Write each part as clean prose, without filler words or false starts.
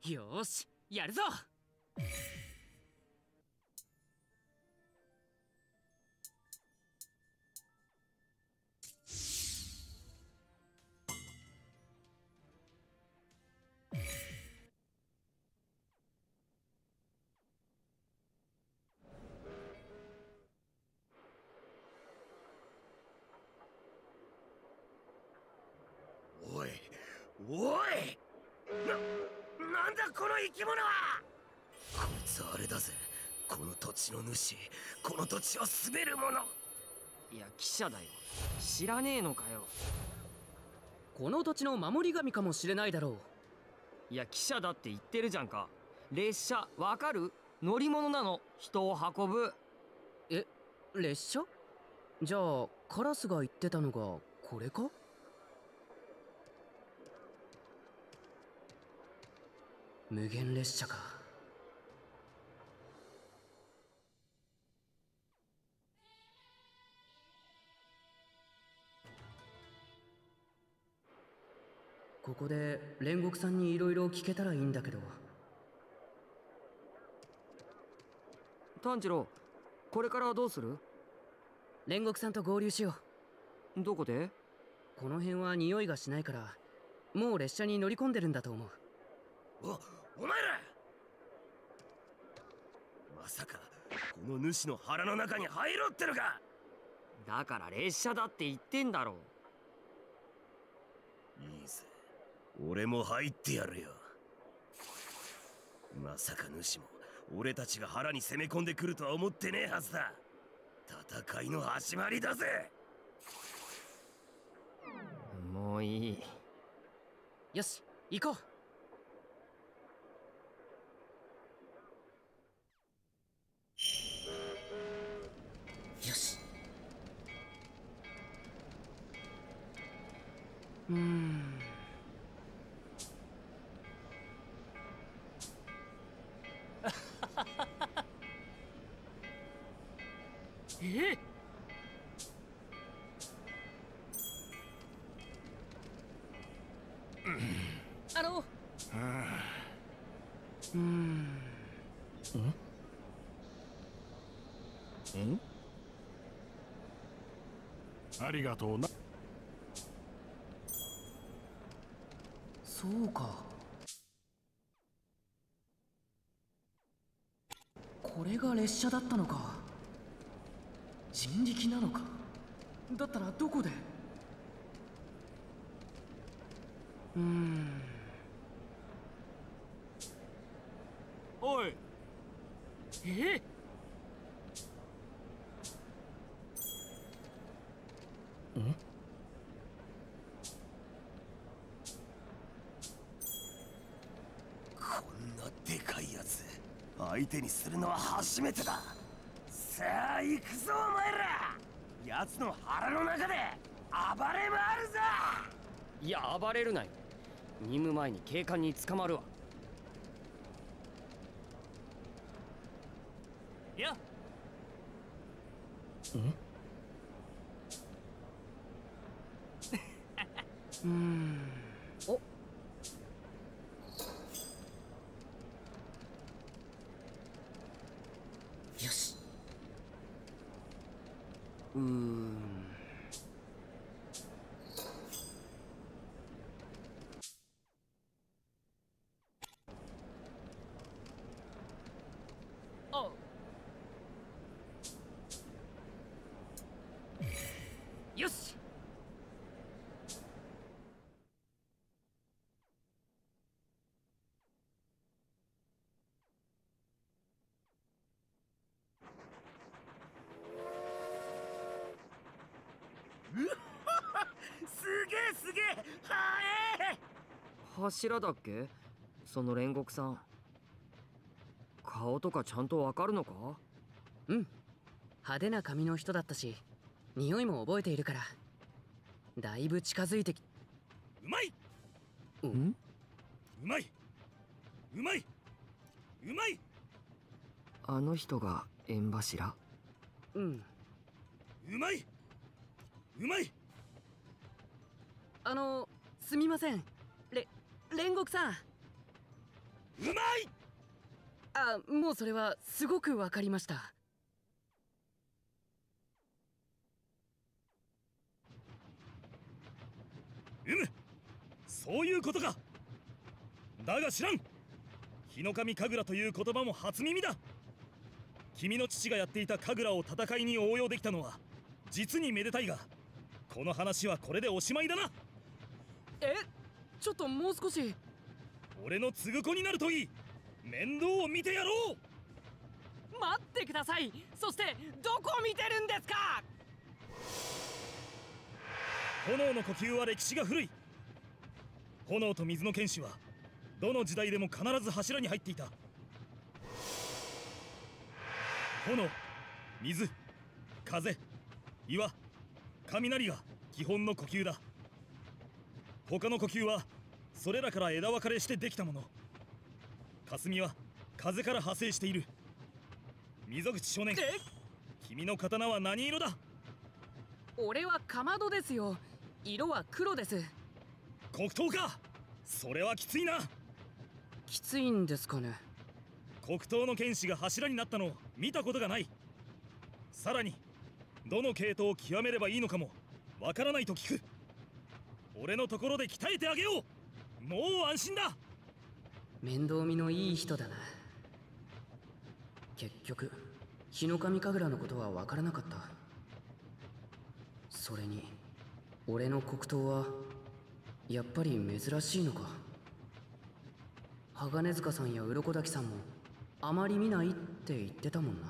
よーし、やるぞ。 おいおい、なんだこの生き物は。こいつあれだぜ、この土地の主、この土地を滑る者。 いや、記者だよ。知らねえのかよ。 この土地の守り神かもしれないだろいや、記者だって言ってるじゃんか。列車わかる？乗り物なの、人を運ぶ。 え、列車？じゃあカラスが言ってたのがこれか？無限列車か。ここで煉獄さんにいろいろ聞けたらいいんだけど。 炭治郎、これからどうする？ 煉獄さんと合流しよどこで？ この辺は匂いがしないからもう列車に乗り込んでるんだと思う。 お前ら、まさかこの主の腹の中に入ろうってのか。 だから列車だって言ってんだろ。 いいぜ、俺も入ってやるよ。まさか主も俺たちが腹に攻め込んでくるとは思ってねえはずだ。戦いの始まりだぜ。 もういい。 よし、行こう。よし。え？ ありがとうな。 そうか。これが列車だったのか。人力なのか。だったらどこで？ おい。 え？ こんなでかいやつ相手にするのは初めてだ。さあ行くぞお前ら。奴の腹の中で暴れ回るぞ。 いや、暴れるなよ。任務前に警官に捕まるわ。 いや。お。よし。あ。よし。 すげえすげえ、はえ。 柱だっけ？その煉獄さん。顔とかちゃんとわかるのか？ うん、派手な髪の人だったし匂いも覚えているからだいぶ近づいてき。 うまい。 ん？ うまいうまいうまい。 あの人が縁柱？ うん。 うまいうまい。 すみません。煉獄さん。 うまい。 あ、もうそれはすごくわかりました。 そういうことか。だが知らん。日の神神楽という言葉も初耳だ。君の父がやっていた神楽を戦いに応用できたのは実にめでたいが、この話はこれでおしまいだな。 ちょっともう少し。 俺の継ぐ子になるといい。面倒を見てやろう。 待ってください。そしてどこを見てるんですか。 炎の呼吸は歴史が古い。炎と水の剣士はどの時代でも必ず柱に入っていた。炎、水、風、岩、雷が基本の呼吸だ。他の呼吸はそれらから枝分かれしてできたもの。霞は風から派生している。溝口少年、君の刀は何色だ。 俺はかまどですよ。色は黒です。 黒刀か。それはきついな。 きついんですかね。 黒刀の剣士が柱になったのを見たことがない。さらにどの系統を極めればいいのかもわからないと聞く。俺のところで鍛えてあげよう。もう安心だ。 面倒見のいい人だな。結局日の神神楽のことはわからなかった。それに俺の黒刀はやっぱり珍しいのか。鋼塚さんや鱗滝さんもあまり見ないって言ってたもんな。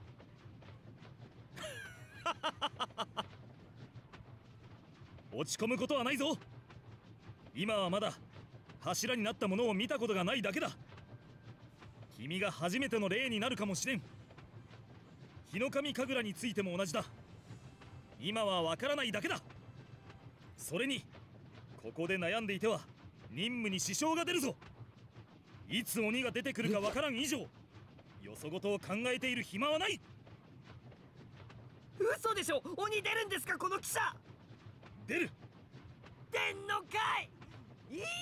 落ち込むことはないぞ。今はまだ柱になったものを見たことがないだけだ。君が初めての例になるかもしれん。日の神神楽についても同じだ。今はわからないだけだ。それにここで悩んでいては任務に支障が出るぞ。いつ鬼が出てくるかわからん以上、よそごとを考えている暇はない。 嘘でしょ。鬼出るんですかこの記者。 出る。 出んのかい。いや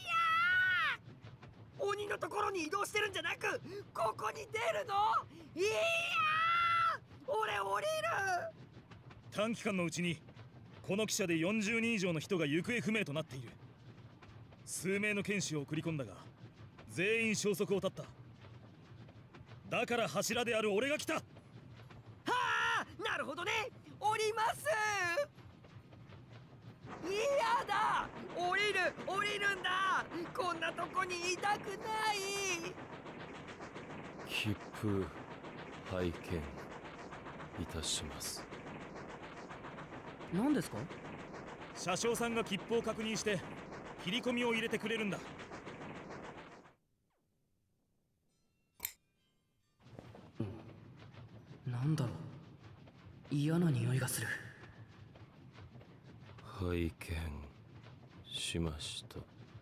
ー、鬼のところに移動してるんじゃなくここに出るの。いやー、俺降りる。 短期間のうちにこの汽車で40人以上の人が行方不明となっている。数名の剣士を送り込んだが全員消息を絶った。だから柱である俺が来た。 はあ、なるほどね。降ります。嫌だ。降りるんだ。こんなとこにいたくない。 切符拝見いたします。 何ですか。 車掌さんが切符を確認して切り込みを入れてくれるんだ。 なんだろう、嫌な匂いがする。 拝見しました。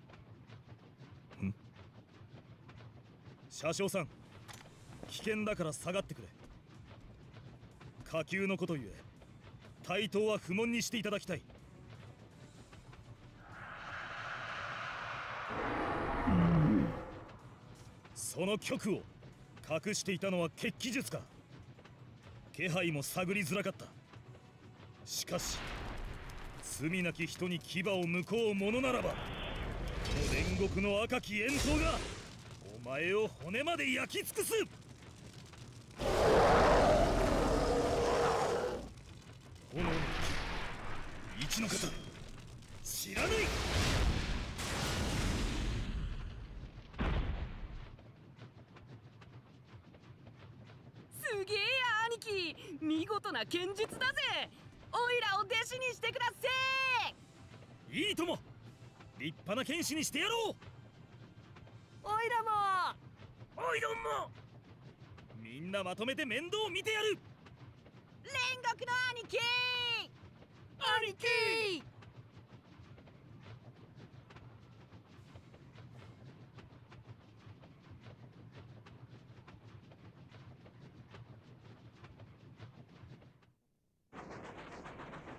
車掌さん、危険だから下がってくれ。下級のことゆえ対等は不問にしていただきたい。その極を隠していたのは血気術か。気配も探りづらかった。しかし罪なき人に牙を向こうものならば、この煉獄の赤き炎刀がお前を骨まで焼き尽くす。炎の一の方知らない。 すげえや兄貴、見事な剣術だぜ。おいらを弟子にしてくだせいいとも。立派な剣士にしてやろう。 おいらも。 おいどんも。みんなまとめて面倒を見てやる。 煉獄の兄貴。兄貴。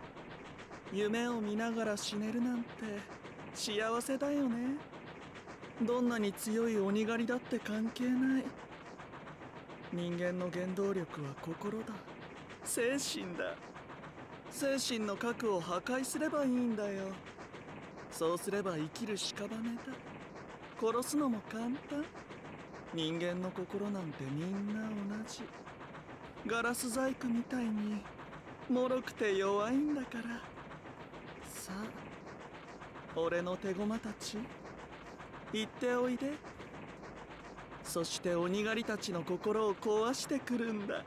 夢を見ながら死ねるなんて幸せだよね。 どんなに強い鬼狩りだって関係ない。人間の原動力は心だ。精神だ。精神の核を破壊すればいいんだよ。そうすれば生きる屍だ。殺すのも簡単。人間の心なんてみんな同じ。ガラス細工みたいに脆くて弱いんだから。さあ、俺の手駒たち、行っておいで。そして鬼狩りたちの心を壊してくるんだ。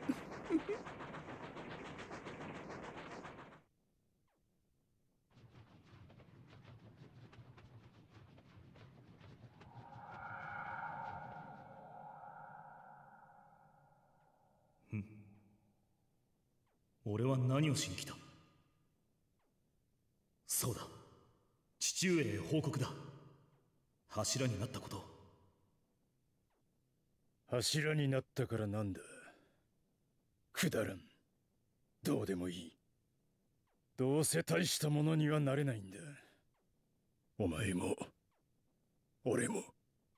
俺は何をしに来た？そうだ、父上へ報告だ。柱になったこと。 柱になったからなんだ。くだらん。どうでもいい。どうせ大したものにはなれないんだ。お前も俺も。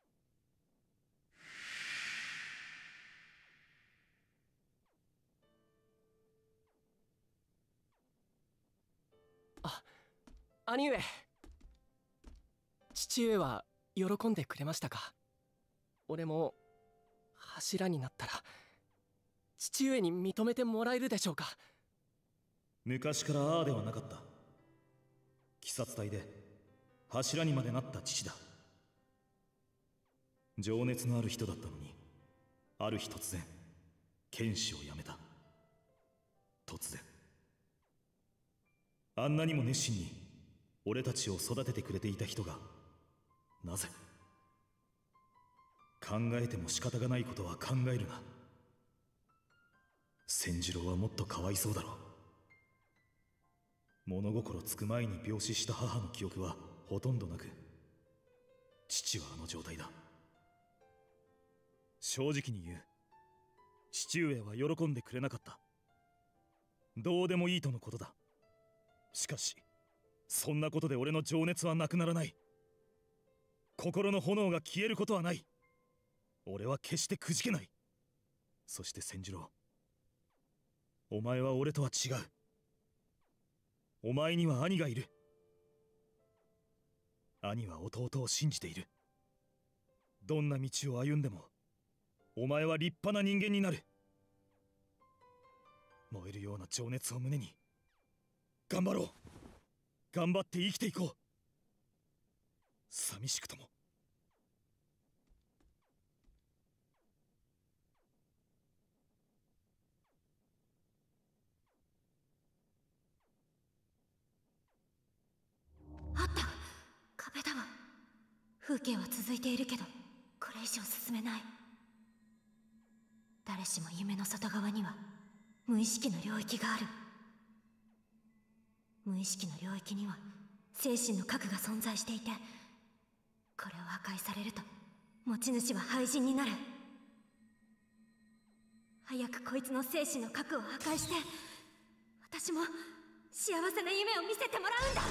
兄上、父上は喜んでくれましたか？俺も柱になったら父上に認めてもらえるでしょうか？ 昔からああではなかった。鬼殺隊で柱にまでなった父だ。情熱のある人だったのに、ある日突然剣士を辞めた。突然。あんなにも熱心に俺たちを育ててくれていた人が、なぜ？考えても仕方がないことは考えるな。千次郎はもっとかわいそうだろう。物心つく前に病死した母の記憶はほとんどなく、父はあの状態だ。正直に言う。父上は喜んでくれなかった。どうでもいいとのことだ。しかしそんなことで俺の情熱はなくならない。心の炎が消えることはない。俺は決してくじけない。そして千次郎、お前は俺とは違う。お前には兄がいる。兄は弟を信じている。どんな道を歩んでもお前は立派な人間になる。燃えるような情熱を胸に頑張ろう。頑張って生きていこう。寂しくとも。 あった。壁だわ。風景は続いているけど、これ以上進めない。誰しも夢の外側には無意識の領域がある。無意識の領域には精神の核が存在していて、これを破壊されると持ち主は廃人になる。早くこいつの精神の核を破壊して、私も幸せな夢を見せてもらうんだ。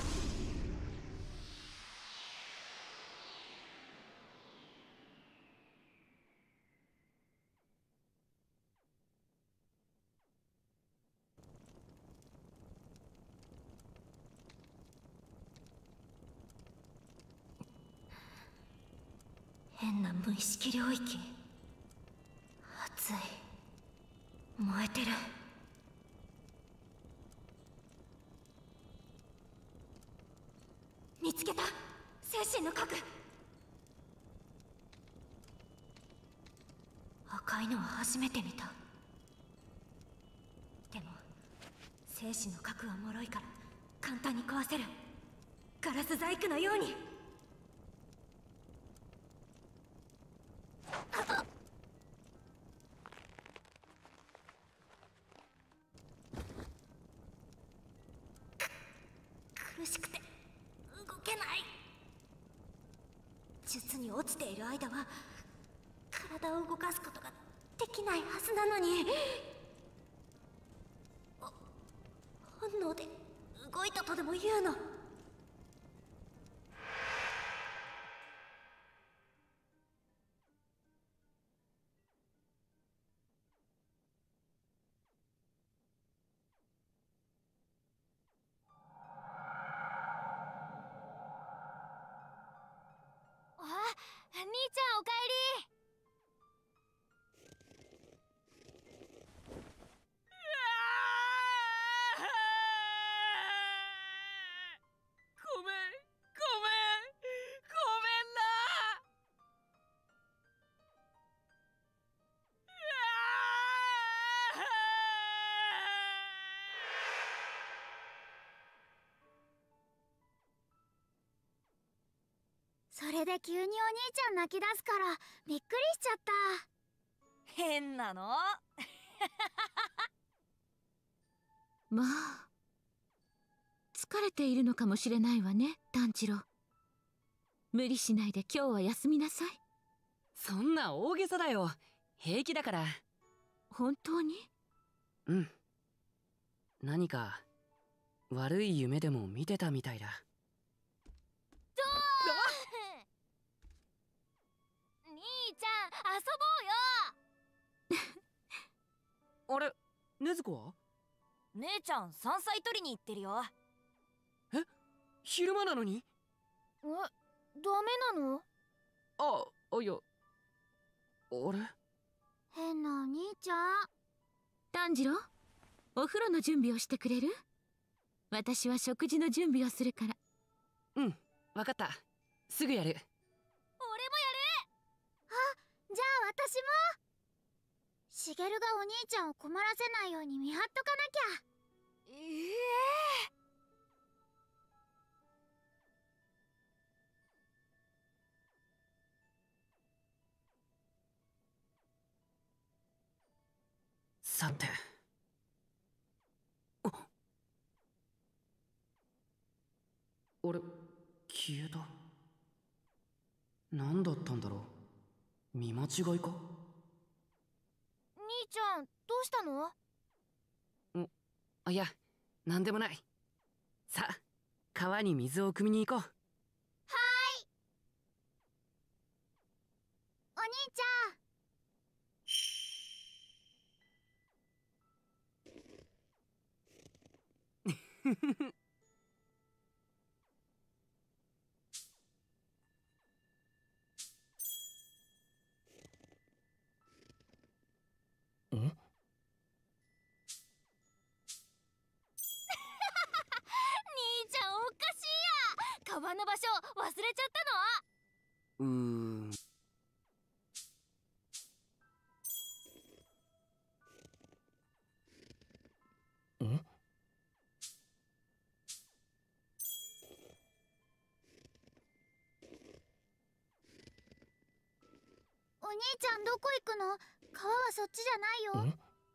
変な無意識領域。熱い。燃えてる。見つけた。精神の核。赤いのは初めて見た。でも精神の核は脆いから簡単に壊せる。ガラス細工のように。苦しくて動けない。術に落ちている間は体を動かすことができないはずなのに、本能で動いたとでも言うの？ それで急にお兄ちゃん泣き出すからびっくりしちゃった。 変なの。 まあ疲れているのかもしれないわね、炭治郎。無理しないで今日は休みなさい。 そんな大げさだよ。平気だから。 本当に？ うん。何か悪い夢でも見てたみたいだ。 兄ちゃん遊ぼうよ。 あれ、禰豆子は？ 姉ちゃん山菜取りに行ってるよ。 え、昼間なのに？ ダメなの？ いや、あれ？ 変なお兄ちゃん。 炭治郎、お風呂の準備をしてくれる？私は食事の準備をするから。 うん、わかった。すぐやる。 俺もやる。じゃあ私も。しげるがお兄ちゃんを困らせないように見張っとかなきゃ。 さて、あれ、消えた。何だったんだろう。見間違いか？ 兄ちゃんどうしたの？ いや、なんでもない。さあ、川に水を汲みに行こう。 お兄ちゃん。兄ちゃんおかしいや。川の場所忘れちゃったの？お兄ちゃんどこ行くの？川はそっちじゃないよ。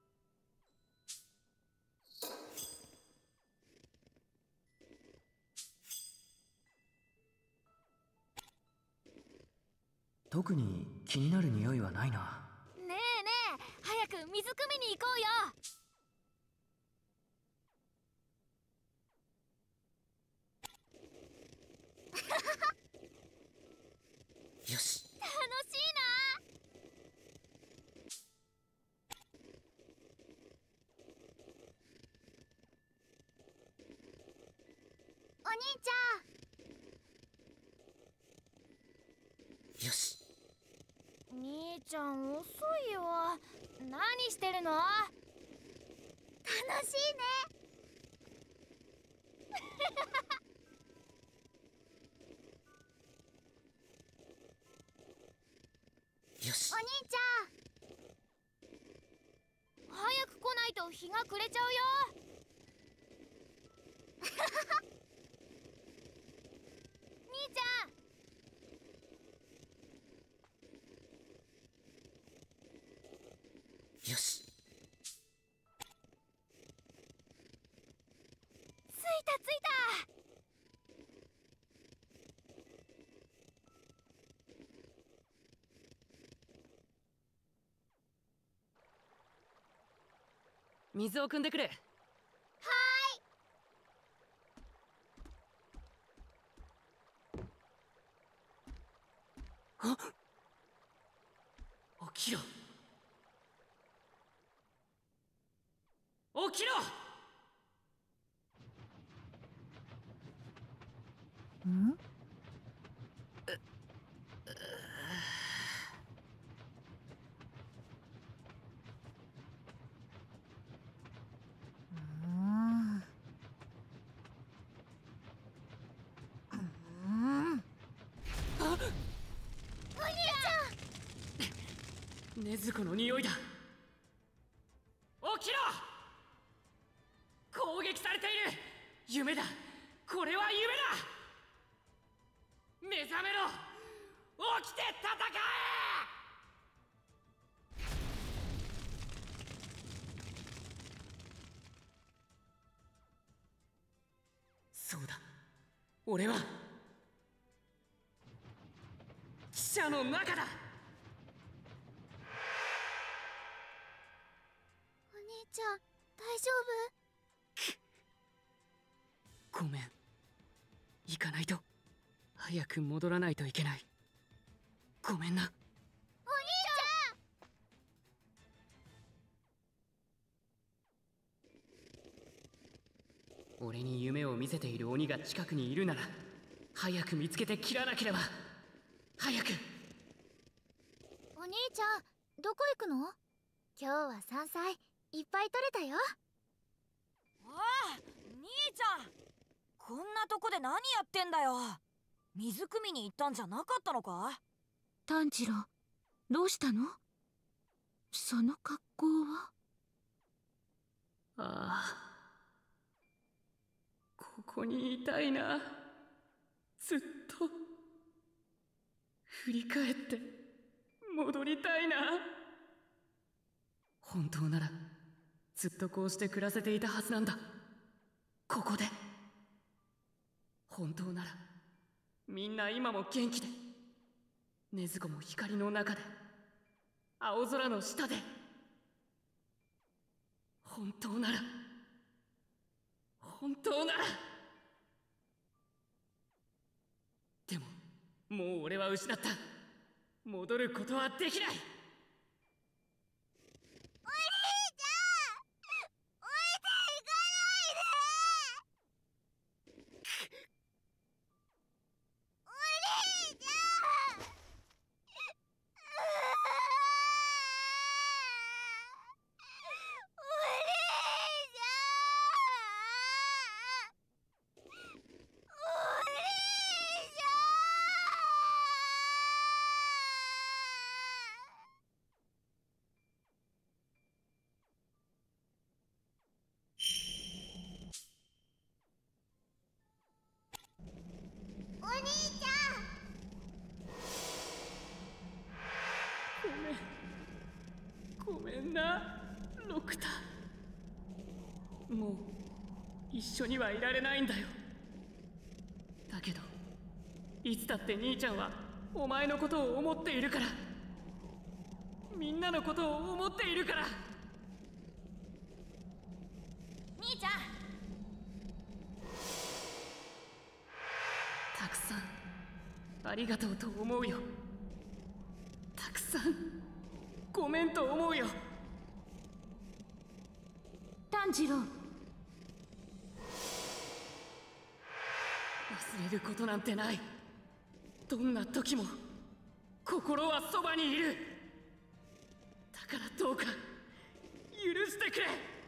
特に気になる匂いはないな。 ねえねえ、早く水汲みに行こうよ。 よし。 楽しいな。お兄ちゃん。 よし。 兄ちゃん遅いよ。何してるの？楽しいね。 よし。 お兄ちゃん、早く来ないと日が暮れちゃうよ。兄ちゃん。 よし。 着いた着いた。 水を汲んでくる。起きろ。起きろ。 ん？ 禰豆子の匂いだ。起きろ。攻撃されている。夢だ。これは夢だ。目覚めろ。 起きて戦え！そうだ、俺は汽車の中だ。 お兄ちゃん大丈夫？ ごめん、行かないと。早く戻らないといけない。ごめんな。 お兄ちゃん！ 俺に夢を見せている鬼が近くにいるなら早く見つけて切らなければ。早く。 お兄ちゃんどこ行くの？今日は山菜いっぱい取れたよ。 おい兄ちゃん、こんなとこで何やってんだよ。水汲みに行ったんじゃなかったのか？ 炭治郎、どうしたの？その格好は。 ああ、ここにいたいな。ずっと振り返って戻りたいな。本当ならずっとこうして暮らせていたはずなんだ、ここで。本当ならみんな今も元気で、禰豆子も光の中で、青空の下で。本当なら、本当なら。でももう俺は失った。戻ることはできない。 お兄ちゃん置いていかないで。お兄ちゃん。お兄ちゃん。 ごめんな、ロクタ。もう一緒にはいられないんだよ。だけどいつだって兄ちゃんはお前のことを思っているから。みんなのことを思っているから。 兄ちゃん、 たくさんありがとうと思うよ。たくさんごめんと思うよ。 炭治郎、 忘れることなんてない。どんな時も心はそばにいる。だからどうか許してくれ。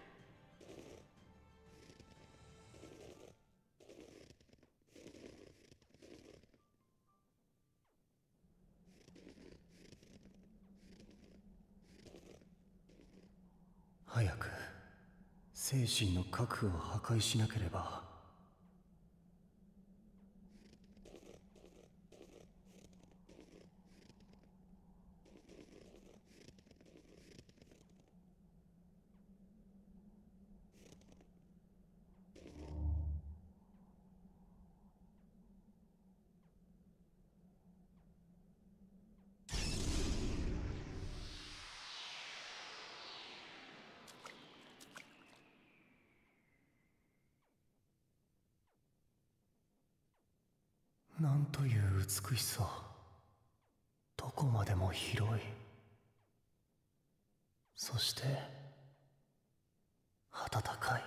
早く精神の核を破壊しなければ。なんという美しさ。どこまでも広い。そして暖かい。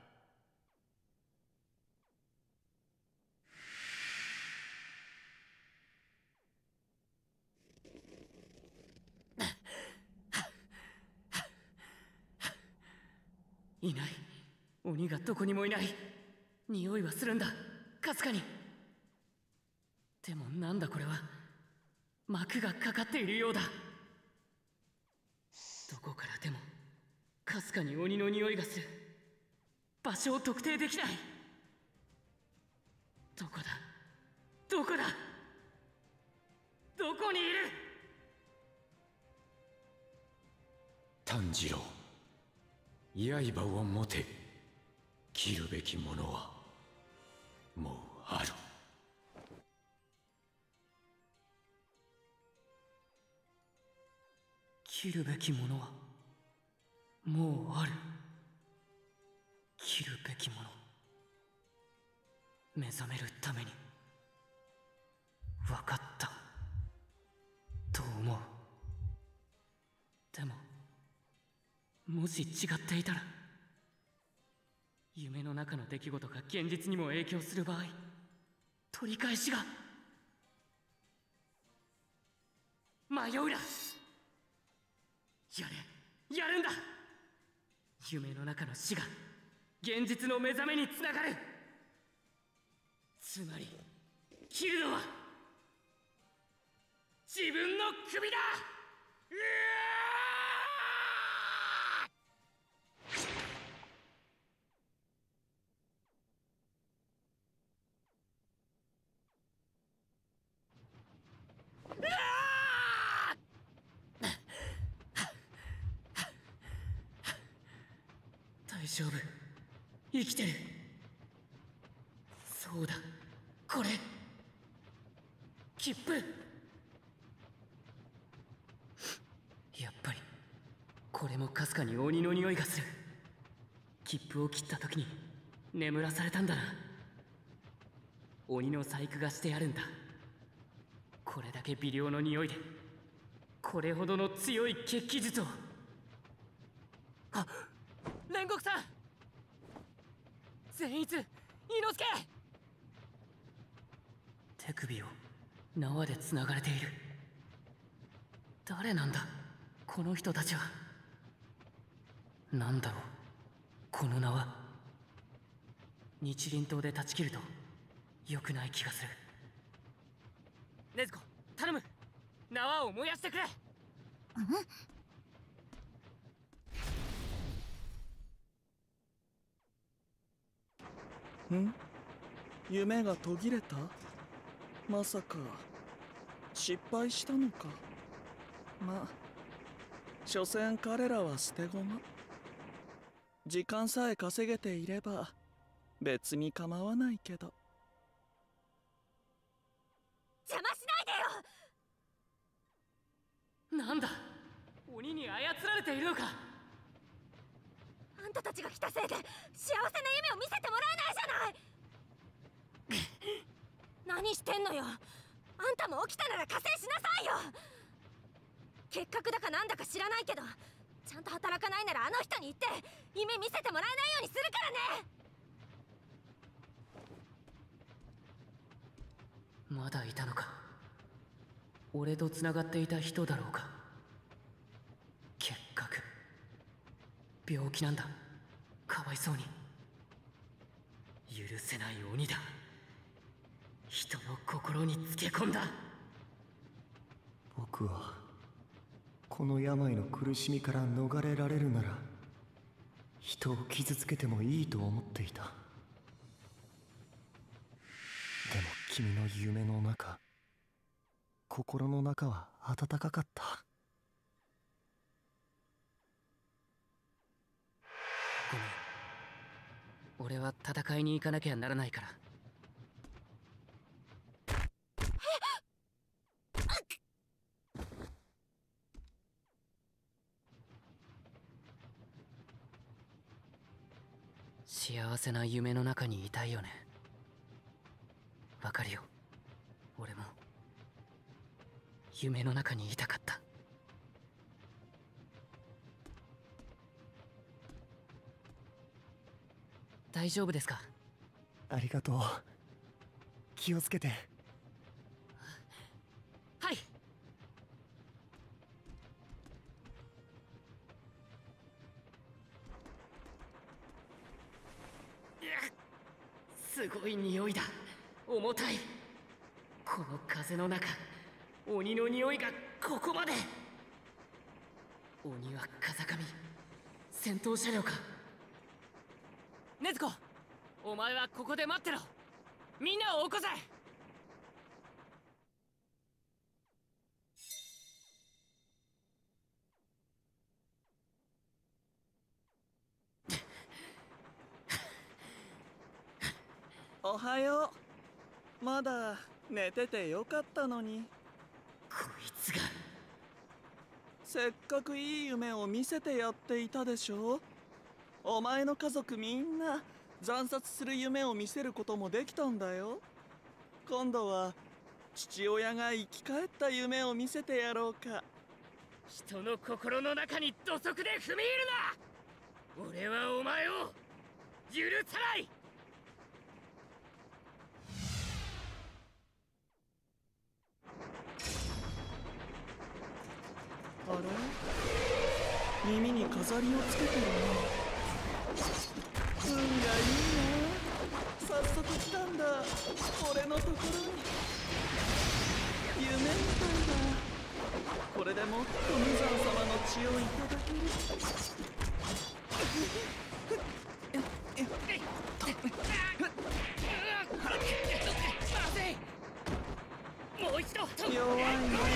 いない。鬼がどこにもいない。匂いはするんだ、かすかに。でもなんだこれは。幕がかかっているようだ。どこからでもかすかに鬼の匂いがする。場所を特定できない。どこだ、どこだ、どどこにいる？ 炭治郎、刃を持て。切るべきものはもうある。 切るべきものはもうある。切るべきもの、目覚めるために。分かったと思う。でももし違っていたら、夢の中の出来事が現実にも影響する場合、取り返しが。迷うな。やるんだ。夢の中の死が現実の目覚めにつながる。つまり切るのは自分の首だ。大丈夫、生きてる。そうだ、これ切符。やっぱりこれもかすかに鬼の匂いがする。切符を切った時に眠らされたんだな。鬼の細工がしてあるんだ。これだけ微量の匂いでこれほどの強い血気術を。あ、煉獄さん、善逸、伊之助。手首を縄でつながれている。誰なんだこの人たちは。なんだろうこの縄。日輪刀で断ち切ると良くない気がする。禰豆子、頼む、縄を燃やしてくれ。 夢が途切れた？まさか失敗したのか。まあ所詮彼らは捨て駒。時間さえ稼げていれば別に構わないけど。 邪魔しないでよ。 なんだ、鬼に操られているのか。 あんたたちが来たせいで幸せな夢を見せてもらえないじゃない。何してんのよ。あんたも起きたなら加勢しなさいよ。結核だかなんだか知らないけど、ちゃんと働かないならあの人に言って夢見せてもらえないようにするからね。 まだいたのか。俺と繋がっていた人だろうか。結核、病気なんだ。かわいそうに。許せない鬼だ。人の心につけ込んだ。 僕はこの病の苦しみから逃れられるなら人を傷つけてもいいと思っていた。でも君の夢の中、心の中は温かかった。 ごめん、俺は戦いに行かなきゃならないから。幸せな夢の中にいたいよね。わかるよ。俺も夢の中にいたかった。大丈夫ですか？ ありがとう。気をつけて。 はい。すごい匂いだ。重たい。この風の中、鬼の匂いがここまで。鬼は風上、戦闘車両か。禰豆子、お前はここで待ってろ。みんなを起こせ。 おはよう。まだ寝ててよかったのに。 こいつが。 せっかくいい夢を見せてやっていたでしょ。お前の家族みんな惨殺する夢を見せることもできたんだよ。今度は父親が生き返った夢を見せてやろうか。 人の心の中に土足で踏み入るな。俺はお前を許さない。 あれ、耳に飾りをつけてるな。運がいいな。早速来たんだ、俺のところに。夢みたいだ。これでもっと無惨様の血をいただける。 もう一度。 弱いね。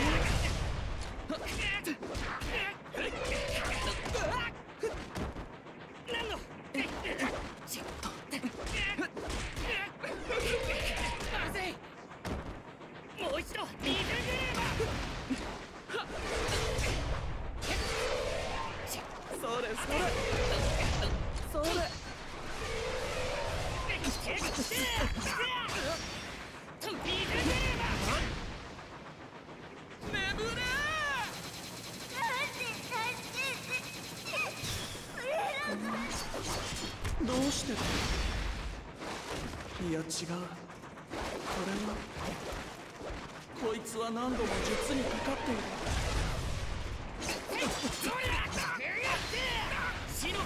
何の。まずい。もう一度。水グレーバそれそれそれ。どうしてだ。いや違う。これはこいつは何度も術にかかっている。 死の方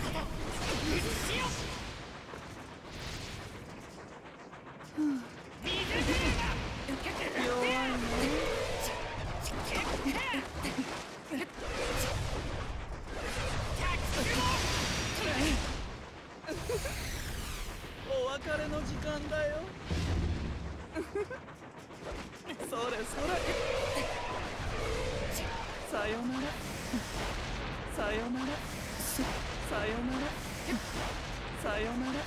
弱いね。お別れの時間だよ。それそれ。さよなら。さよなら。さよなら。さよなら。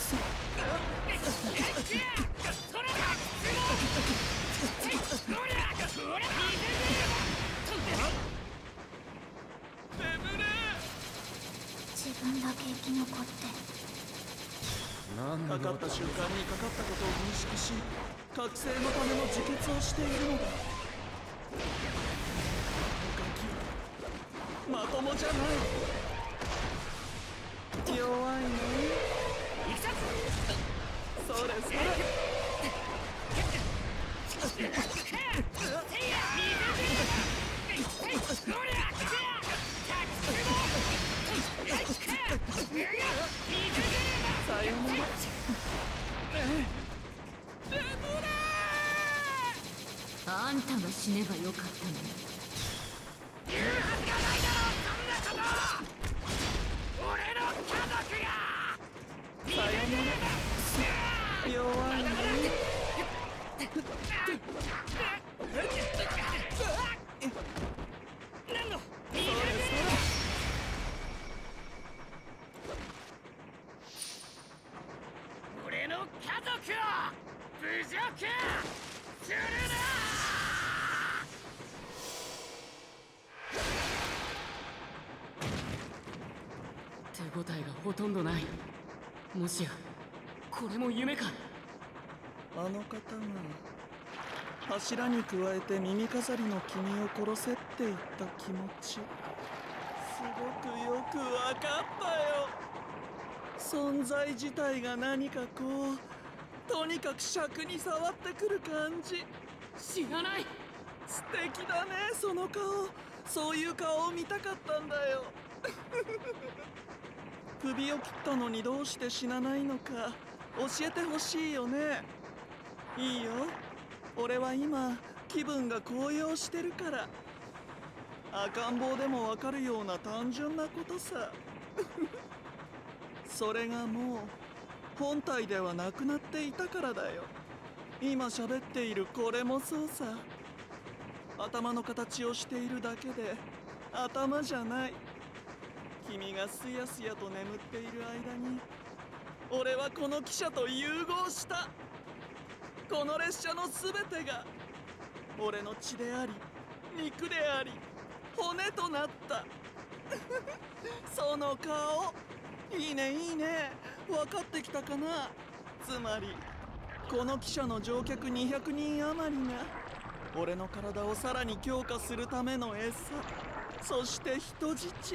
自分だけ生き残って。 かかった瞬間にかかったことを認識し、覚醒のための自決をしているのだ。ガキ、まともじゃない。弱いね。それそれ。さよなら。 あんたが死ねばよかったのに。 言うはずがないだろう、そんなこと。俺の家族が。 さよなら。弱いね。 何の。 それそれ。 俺の家族を侮辱するな。手応えがほとんどない。もしやこれも夢か。 あの方が柱に加えて耳飾りの君を殺せって言った気持ち、すごくよくわかったよ。存在自体が何かこう、とにかく尺に触ってくる感じ。 知らない。 素敵だね、その顔。そういう顔を見たかったんだよ。首を切ったのにどうして死なないのか教えてほしいよね。いいよ、俺は今気分が高揚してるから。赤ん坊でもわかるような単純なことさ。それがもう本体ではなくなっていたからだよ。今喋っているこれもそうさ。頭の形をしているだけで頭じゃない。君がすやすやと眠っている間に俺はこの汽車と融合した。 この列車の全てが俺の血であり肉であり骨となったその顔、いいねいいね、分かってきたかな。つまりこの汽車の乗客200人余りが俺の体をさらに強化するための餌、そして人質。ね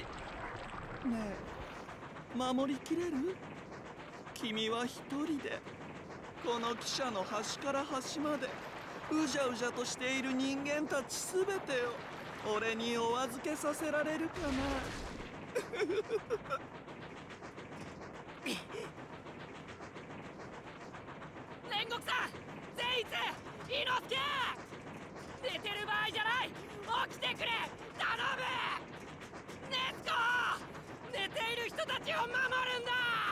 え、守りきれる？君は一人でこの汽車の端から端までうじゃうじゃとしている人間たちすべてを俺にお預けさせられるかな。 煉獄さん、善逸、伊之助、寝てる場合じゃない、起きてくれ、頼む。禰豆子、寝ている人たちを守るんだ。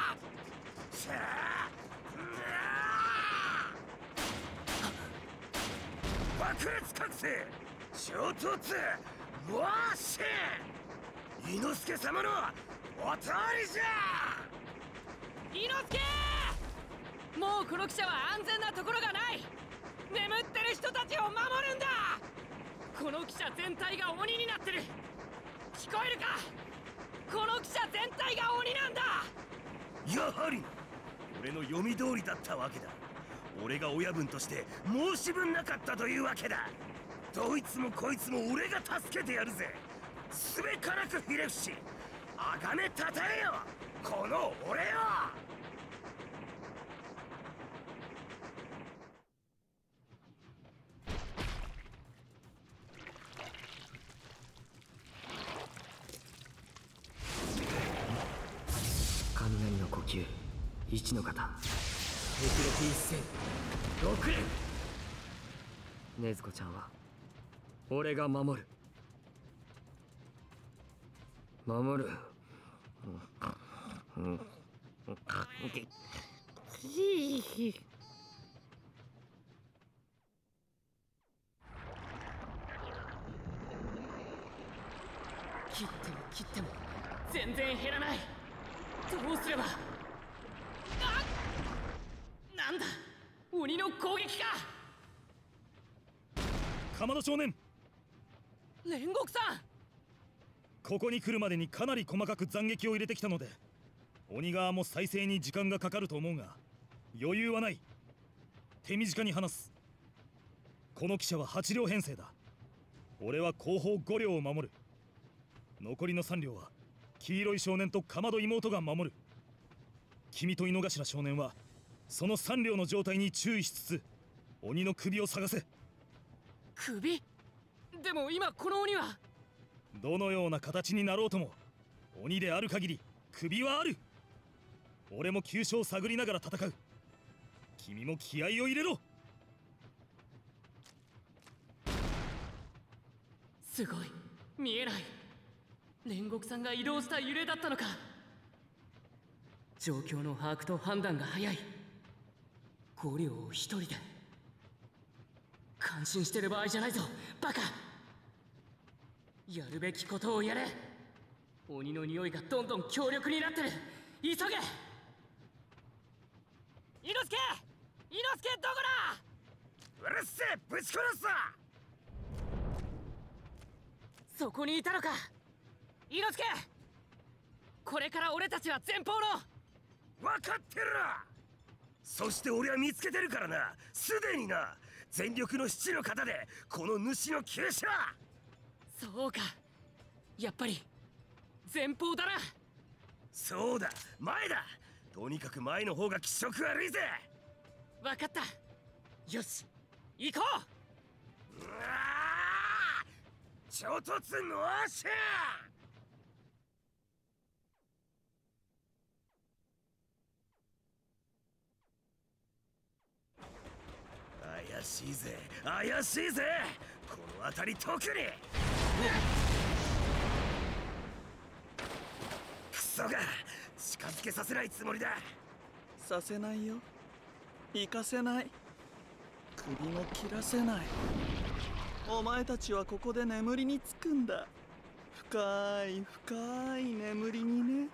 爆裂覚醒衝突わーし伊之助様のお通りじゃ。 伊之助、もうこの汽車は安全なところがない。眠ってる人たちを守るんだ。この汽車全体が鬼になってる。聞こえるか？この汽車全体が鬼なんだ。 やはり俺の読み通りだったわけだ。俺が親分として申し分なかったというわけだ。どいつもこいつも俺が助けてやるぜ。すべからくひれ伏し崇めたたえよこの俺を。 雷の呼吸1の方、 極力一戦6連。 禰豆子ちゃんは俺が守る。守る。 切っても切っても全然減らない。どうすれば。なんだ、鬼の攻撃か。 鎌田少年、 煉獄さん、 ここに来るまでにかなり細かく斬撃を入れてきたので鬼側も再生に時間がかかると思うが余裕はない。手短に話す。この汽車は8両編成だ。俺は後方5両を守る。残りの3両は黄色い少年とかまど妹が守る。君と井の頭少年はその3両の状態に注意しつつ鬼の首を探せ。 首？でも今この鬼はどのような形になろうとも鬼である限り首はある。俺も急所を探りながら戦う。君も気合を入れろ。 すごい、見えない。煉獄さんが移動した揺れだったのか。状況の把握と判断が早い。5両を一人で。感心してる場合じゃないぞ、バカ。やるべきことをやれ。鬼の匂いがどんどん強力になってる。急げ。伊之助、伊之助どこだ。 うるせえ、ぶち殺すぞ。 そこにいたのか。伊之助、これから俺たちは前方の。 分かってる。そして俺は見つけてるからな。すでにな。全力の7の型でこの主の急所。 そうか、やっぱり前方だな。 そうだ、前だ。とにかく前の方が気色悪いぜ。 分かった。よし、行こう。 うわー、衝突の足。怪しいぜ、怪しいぜ。この辺り特に。クソが近づけさせないつもりだ。 させないよ、行かせない、首も切らせない。お前たちはここで眠りにつくんだ。深い深い眠りにね。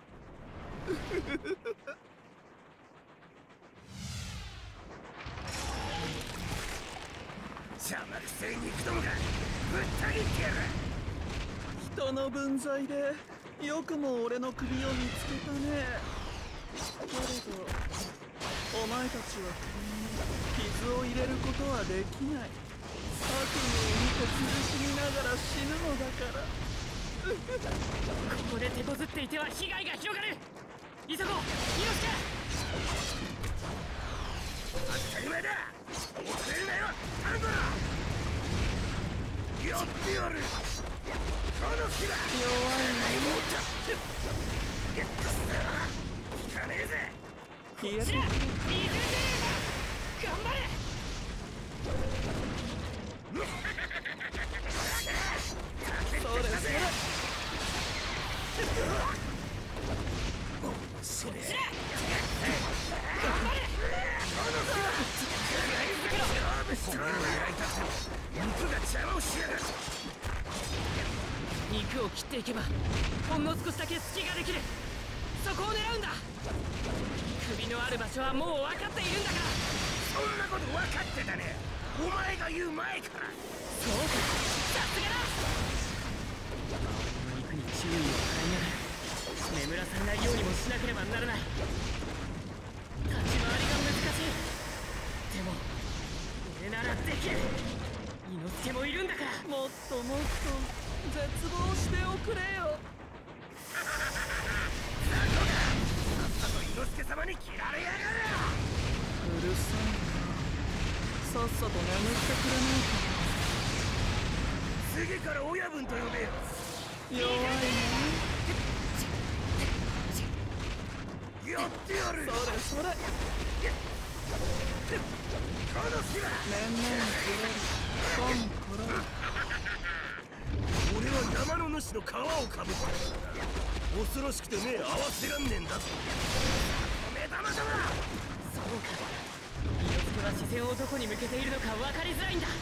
邪魔くせえ肉どもがぶった切ってやる。 人の分際でよくも俺の首を見つけたね。けれどお前たちは傷を入れることはできない。悪夢を見て苦しみながら死ぬのだから。 ここで手こずっていては被害が広がる。急ごう、猪之助。 当たり前だ。遅れるなよ、頼んだ。やってやる。この気だ。 弱いね。効かねえぜ。 こちら、水ゲーム頑張れ。 それそれ。 それ。 頑張れ。 肉が邪魔をしやがる。 肉を切っていけばほんの少しだけ隙ができる。そこを狙うんだ。首のある場所はもう分かっているんだから。 そんなこと分かってたね。お前が言う前から。 そうか、さすがだ。肉に注意を払いながら眠らされないようにもしなければならない。立ち回りが難しい。でも俺ならできる。猪之助もいるんだから。 もっともっと絶望しておくれよ。 さっさと猪之助様に切られやがる。 うるさいな。さっさと眠ってくれないか。 次から親分と呼べよ。 弱いね。 やってやる。 それそれ。 この火だ。 面々くれる。コンコロ。 俺は山の主の皮をかぶってる。恐ろしくて目合わせらんねえんだぞ。目玉だな。 そうか、猪之助は視線をどこに向けているのか分かりづらいんだ。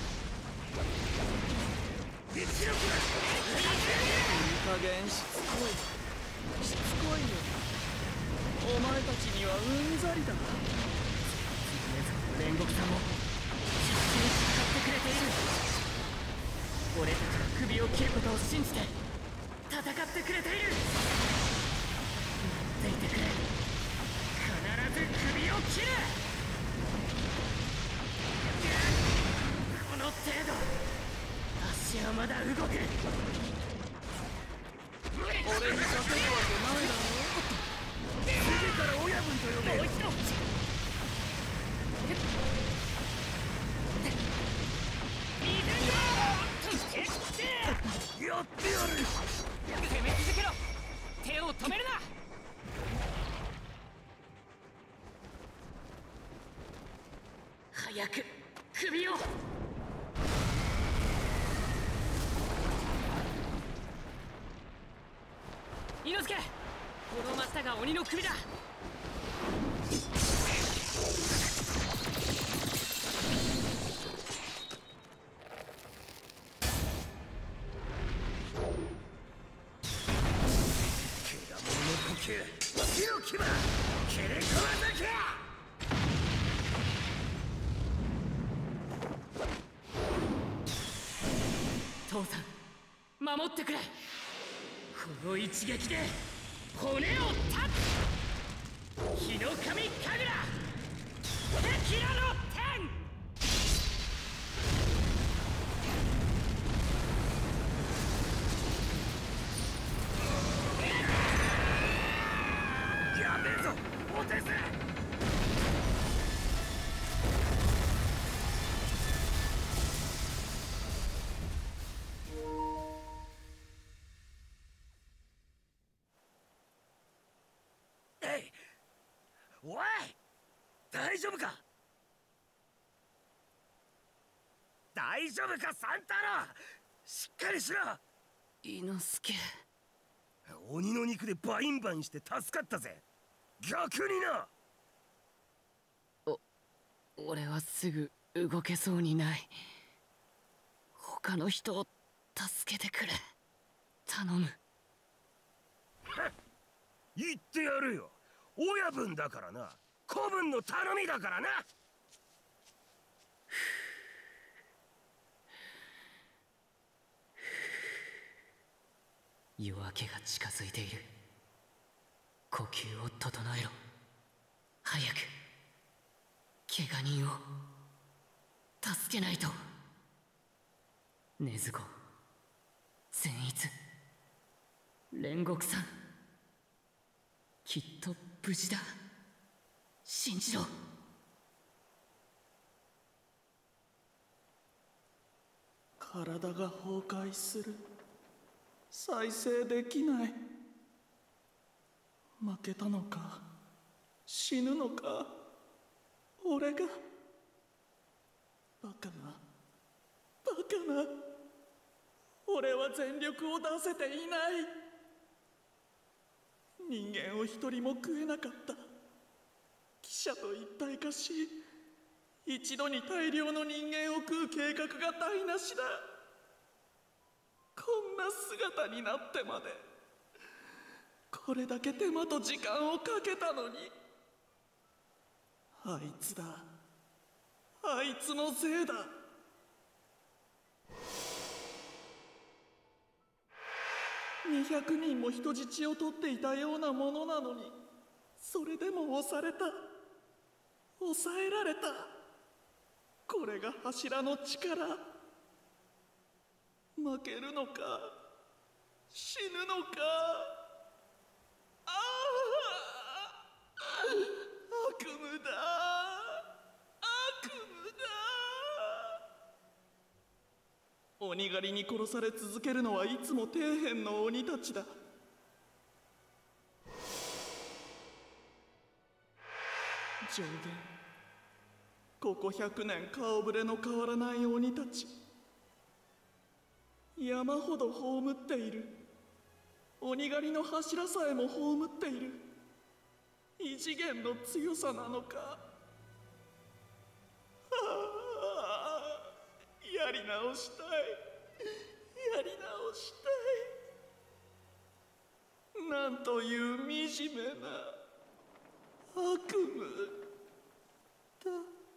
一力だ。 いい加減しつこい。しつこいよ。お前たちにはうんざりだ。 煉獄さんも必死に戦ってくれている。俺たちが首を切ることを信じて戦ってくれている。待っていてくれ。必ず首を切る。この程度。足はまだ動く。 俺に勝てるわけないだろ。 次から親分と呼べよ。 もう一度。 やってやる。 攻め続けろ。手を止めるな。早く首を。猪之助、この真下が鬼の首だ。 火の牙、切れ込まなきゃ。 父さん、守ってくれ。この一撃で骨を断つ。日の神神楽、敵らの天。 やべえぞ、お手数。おい、大丈夫か。大丈夫か三太郎。しっかりしろ。 猪之助、 鬼の肉でバインバインして助かったぜ。逆にな。 俺はすぐ動けそうにない。他の人を助けてくれ。頼む。 言ってやるよ。親分だからな。子分の頼みだからな。 夜明けが近づいている。呼吸を整えろ。早く怪我人を助けないと。禰豆子、善逸、煉獄さん、きっと無事だ。信じろ。 体が崩壊する。再生できない。負けたのか死ぬのか。俺がバカなバカな。俺は全力を出せていない。人間を一人も食えなかった。記者と一体化し、一度に大量の人間を食う計画が台無しだ。こんな姿になってまでこれだけ手間と時間をかけたのに。あいつだ、あいつのせいだ。200人も人質を取っていたようなものなのに、それでも押された、抑えられた。これが柱の力。負けるのか死ぬのか。ああ、悪夢だ、悪夢だ。鬼狩りに殺され続けるのはいつも底辺の鬼たちだ。上限、ここ100年顔ぶれの変わらない鬼たち。山ほど葬っている。鬼狩りの柱さえも葬っている。異次元の強さなのか。ああ、やり直したい、やり直したい。なんという惨めな悪夢だ。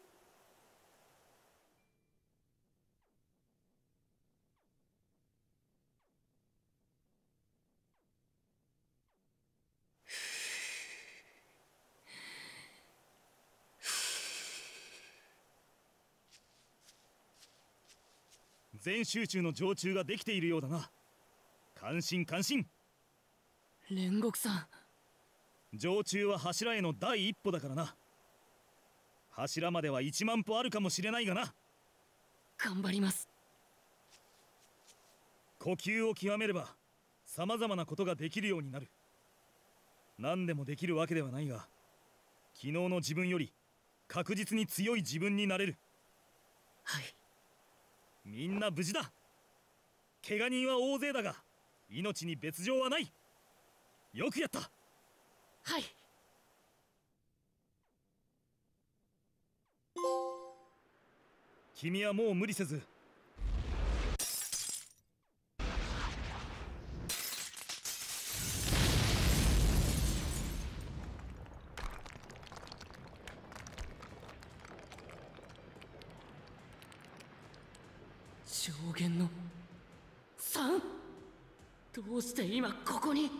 全集中の常駐ができているようだな。感心感心。 煉獄さん、 常駐は柱への第一歩だからな。柱までは1万歩あるかもしれないがな。 頑張ります。 呼吸を極めればさまざまなことができるようになる。何でもできるわけではないが、昨日の自分より確実に強い自分になれる。 はい。 みんな無事だ。怪我人は大勢だが命に別状はない。よくやった。 はい。 君はもう無理せず上限の 3？ どうして今ここに。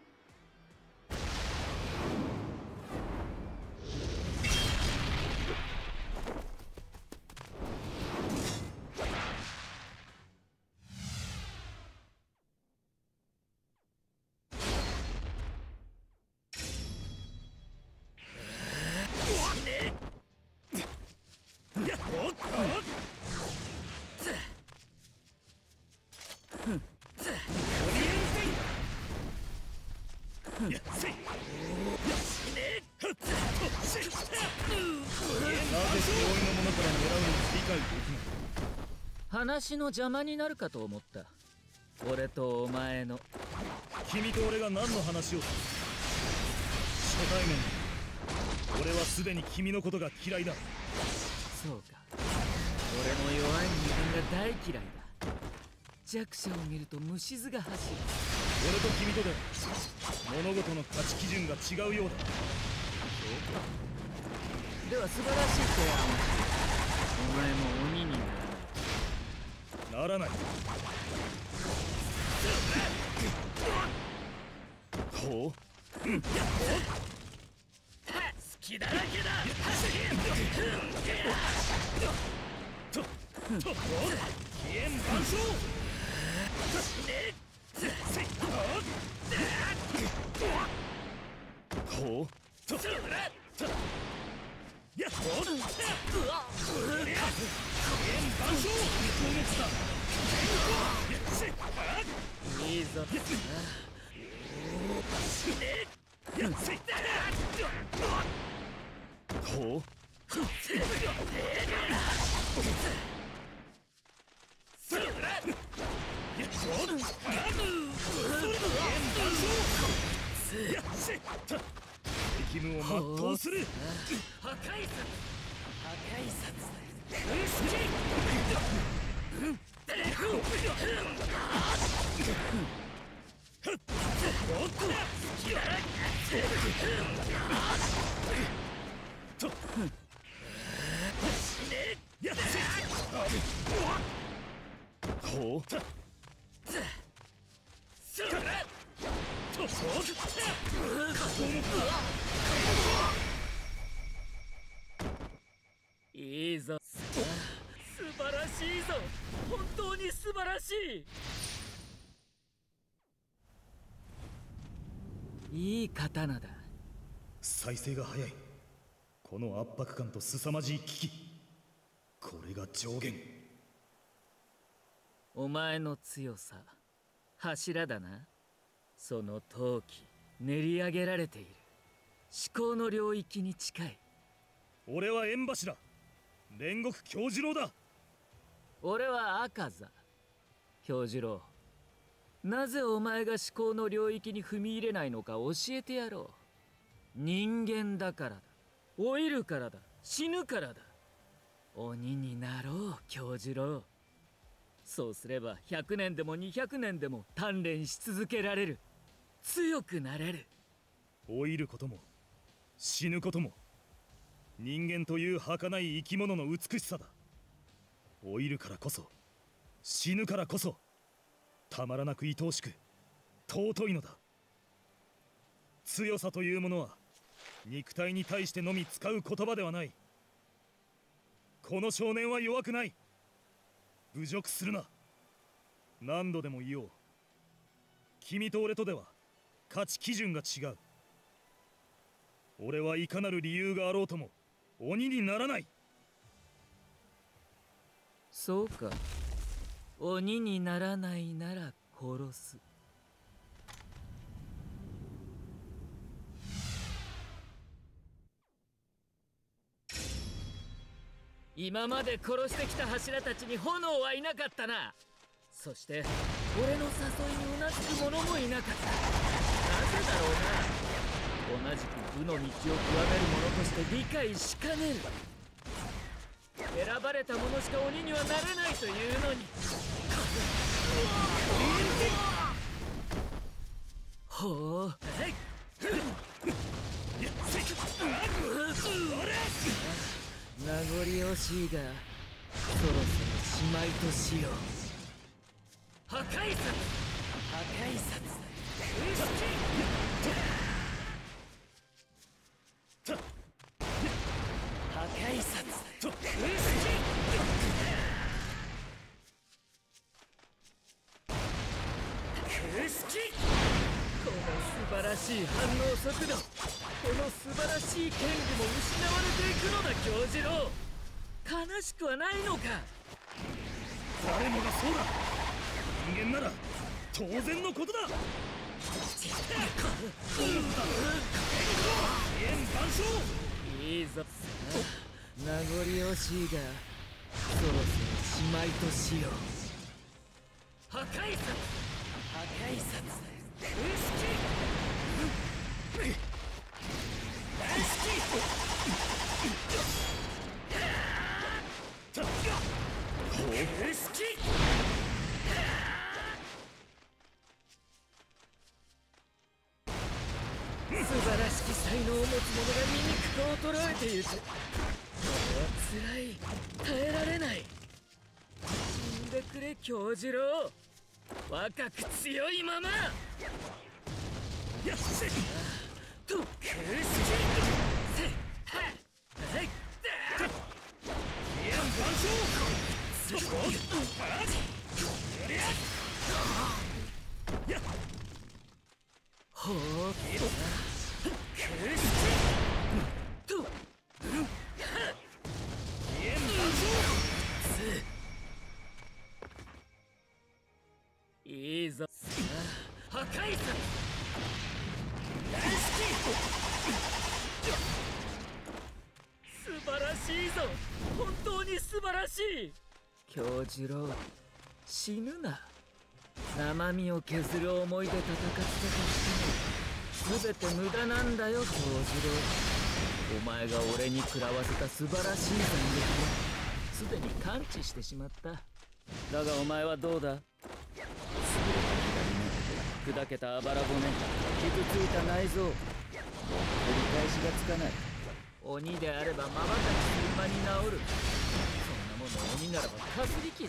話の邪魔になるかと思った。俺とお前の。 君と俺が何の話を。初対面。俺はすでに君のことが嫌いだ。 そうか。俺も弱い人間が大嫌いだ。弱者を見ると虫唾が走る。 俺と君とで物事の価値基準が違うようだ。 そうか。では素晴らしい提案を。お前も鬼になる。ならない。 炎万象。ほうやっほういいぞ。 ほう責務を全うする。 破壊殺ほういいぞ。素晴らしいぞ。本当に素晴らしい。いい刀だ。 再生が早い。この圧迫感と凄まじい危機、これが上限。 お前の強さ、柱だな。その陶器、練り上げられている。思考の領域に近い。 俺は縁柱、煉獄京次郎だ。 俺は赤座。京次郎、なぜお前が思考の領域に踏み入れないのか教えてやろう。人間だからだ。老いるからだ。死ぬからだ。鬼になろう、京次郎。そうすれば100年でも200年でも鍛錬し続けられる。強くなれる。 老いることも死ぬことも人間という儚い生き物の美しさだ。老いるからこそ、死ぬからこそ、たまらなく愛おしく尊いのだ。強さというものは肉体に対してのみ使う言葉ではない。この少年は弱くない。侮辱するな。何度でも言おう。君と俺とでは価値基準が違う。俺はいかなる理由があろうとも鬼にならない。 そうか。鬼にならないなら殺す。今まで殺してきた柱たちに炎はいなかったな。そして俺の誘いにうなずく者もいなかった。なぜだろうな。同じく武の道を極める者として理解しかねる。選ばれた者しか鬼にはなれないというのに。ほう。名残惜しいが、そろそろしまいとしよう。破壊殺。破壊殺。破壊殺。この素晴らしい反応速度、この素晴らしい権利も失われていくのだ、京次郎。悲しくはないのか。 誰もがそうだ。人間なら当然のことだ。 いいぞ。名残惜しいが、そろそろしまいとしよう。破壊殺。破壊殺。素晴らしき才能を持つ者が醜く衰えている。これは辛い。耐えられない。死んでくれ、京次郎。若く強いまま。よしと空式せはいはいほういいぞ破壊さ素晴らしいぞ本当に素晴らしい京次郎死ぬな生身を削る思いで戦ったとしても全て無駄なんだよ京次郎お前が俺に食らわせた素晴らしい斬撃をすでに感知してしまっただがお前はどうだ砕けたあばら骨傷ついた内臓もう繰り返しがつかない鬼であれば瞬きする間に治るそんなもの鬼ならばかすり傷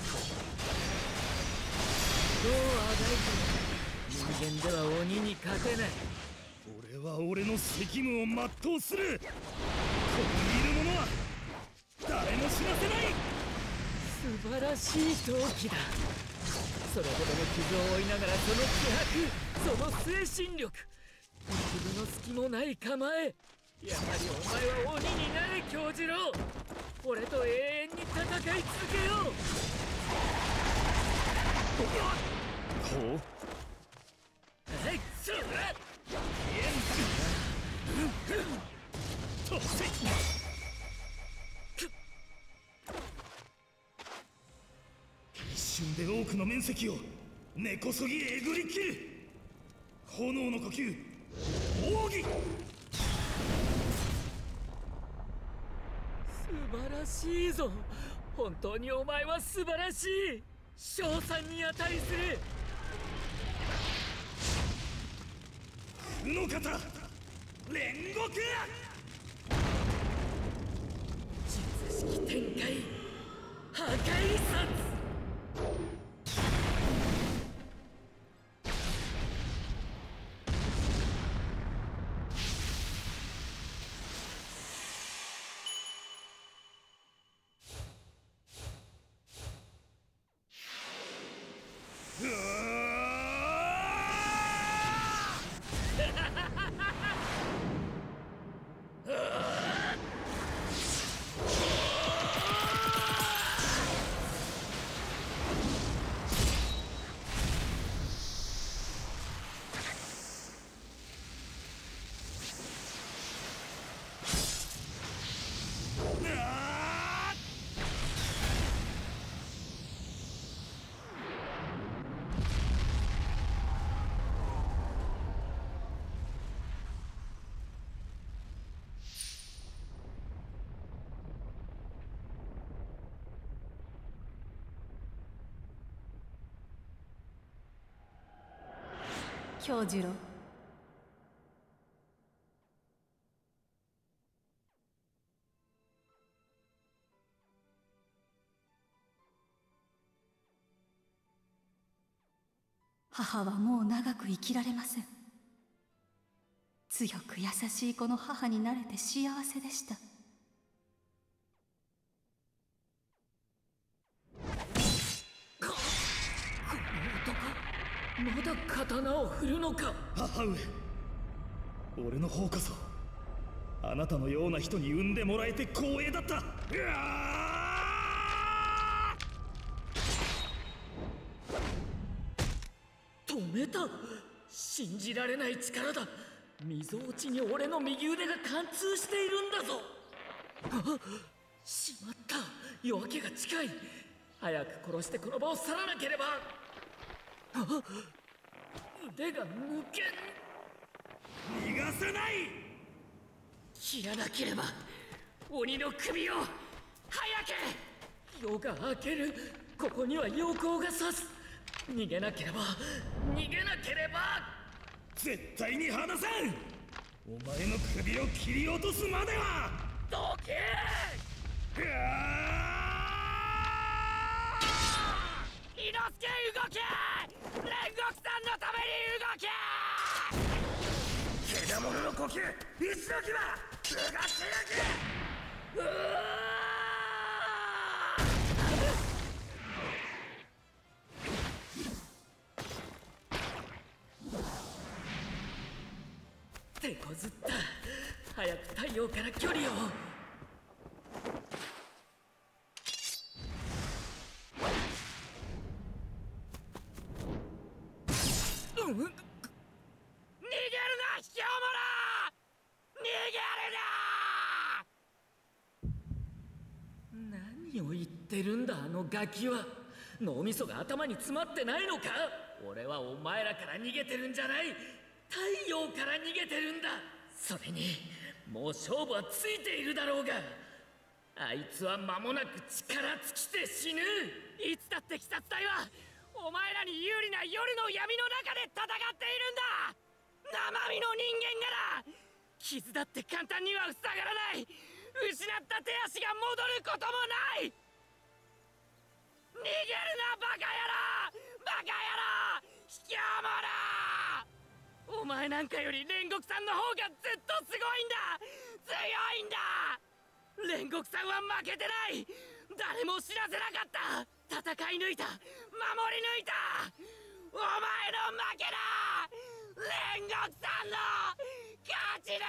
どうあがいても人間では鬼に勝てない俺は俺の責務を全うするここにいる者は誰も死なせない素晴らしい闘気だそれほどの傷を負いながらその気迫その精神力粒の隙もない構えやはりお前は鬼になれ京次郎俺と永遠に戦い続けようほうはいそれ一瞬で多くの面積を根こそぎえぐり切る炎の呼吸奥義素晴らしいぞ本当にお前は素晴らしい称賛に値する負の型煉獄術式展開破壊殺京次郎母はもう長く生きられません強く優しい子の母になれて幸せでしたまだ刀を振るのか母上俺の方こそあなたのような人に産んでもらえて光栄だった止めた信じられない力だみぞおちに俺の右腕が貫通しているんだぞしまった夜明けが近い早く殺してこの場を去らなければ腕が抜け逃がさない切らなければ鬼の首を早け夜が明けるここには陽光が差す逃げなければ絶対に離さんお前の首を切り落とすまではどけ伊之助動け煉獄さんのために動け獣の呼吸一の牙脱がしてやけ早く太陽から距離を。逃げるな、卑怯者！逃げるな！何を言ってるんだ、あのガキは。脳みそが頭に詰まってないのか？俺はお前らから逃げてるんじゃない、太陽から逃げてるんだ。それにもう勝負はついているだろうが、あいつは間もなく力尽きて死ぬ。 いつだって鬼殺隊はお前らに有利な夜の闇の中で戦っているんだ。生身の人間柄、傷だって簡単には塞がらない。失った手足が戻ることもない。逃げるな、バカ野郎！バカ野郎！卑怯者！お前なんかより煉獄さんの方がずっとすごいんだ。強いんだ。煉獄さんは負けてない。誰も知らせなかった。戦い抜いた、守り抜いた。お前の負けだ。煉獄さんの勝ちだ。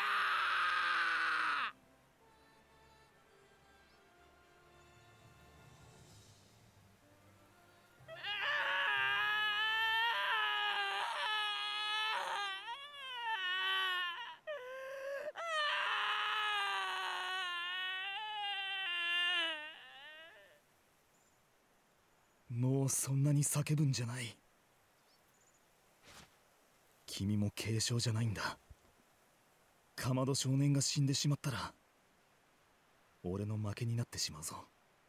もうそんなに叫ぶんじゃない。君も軽傷じゃないんだ。かまど少年が死んでしまったら俺の負けになってしまうぞ。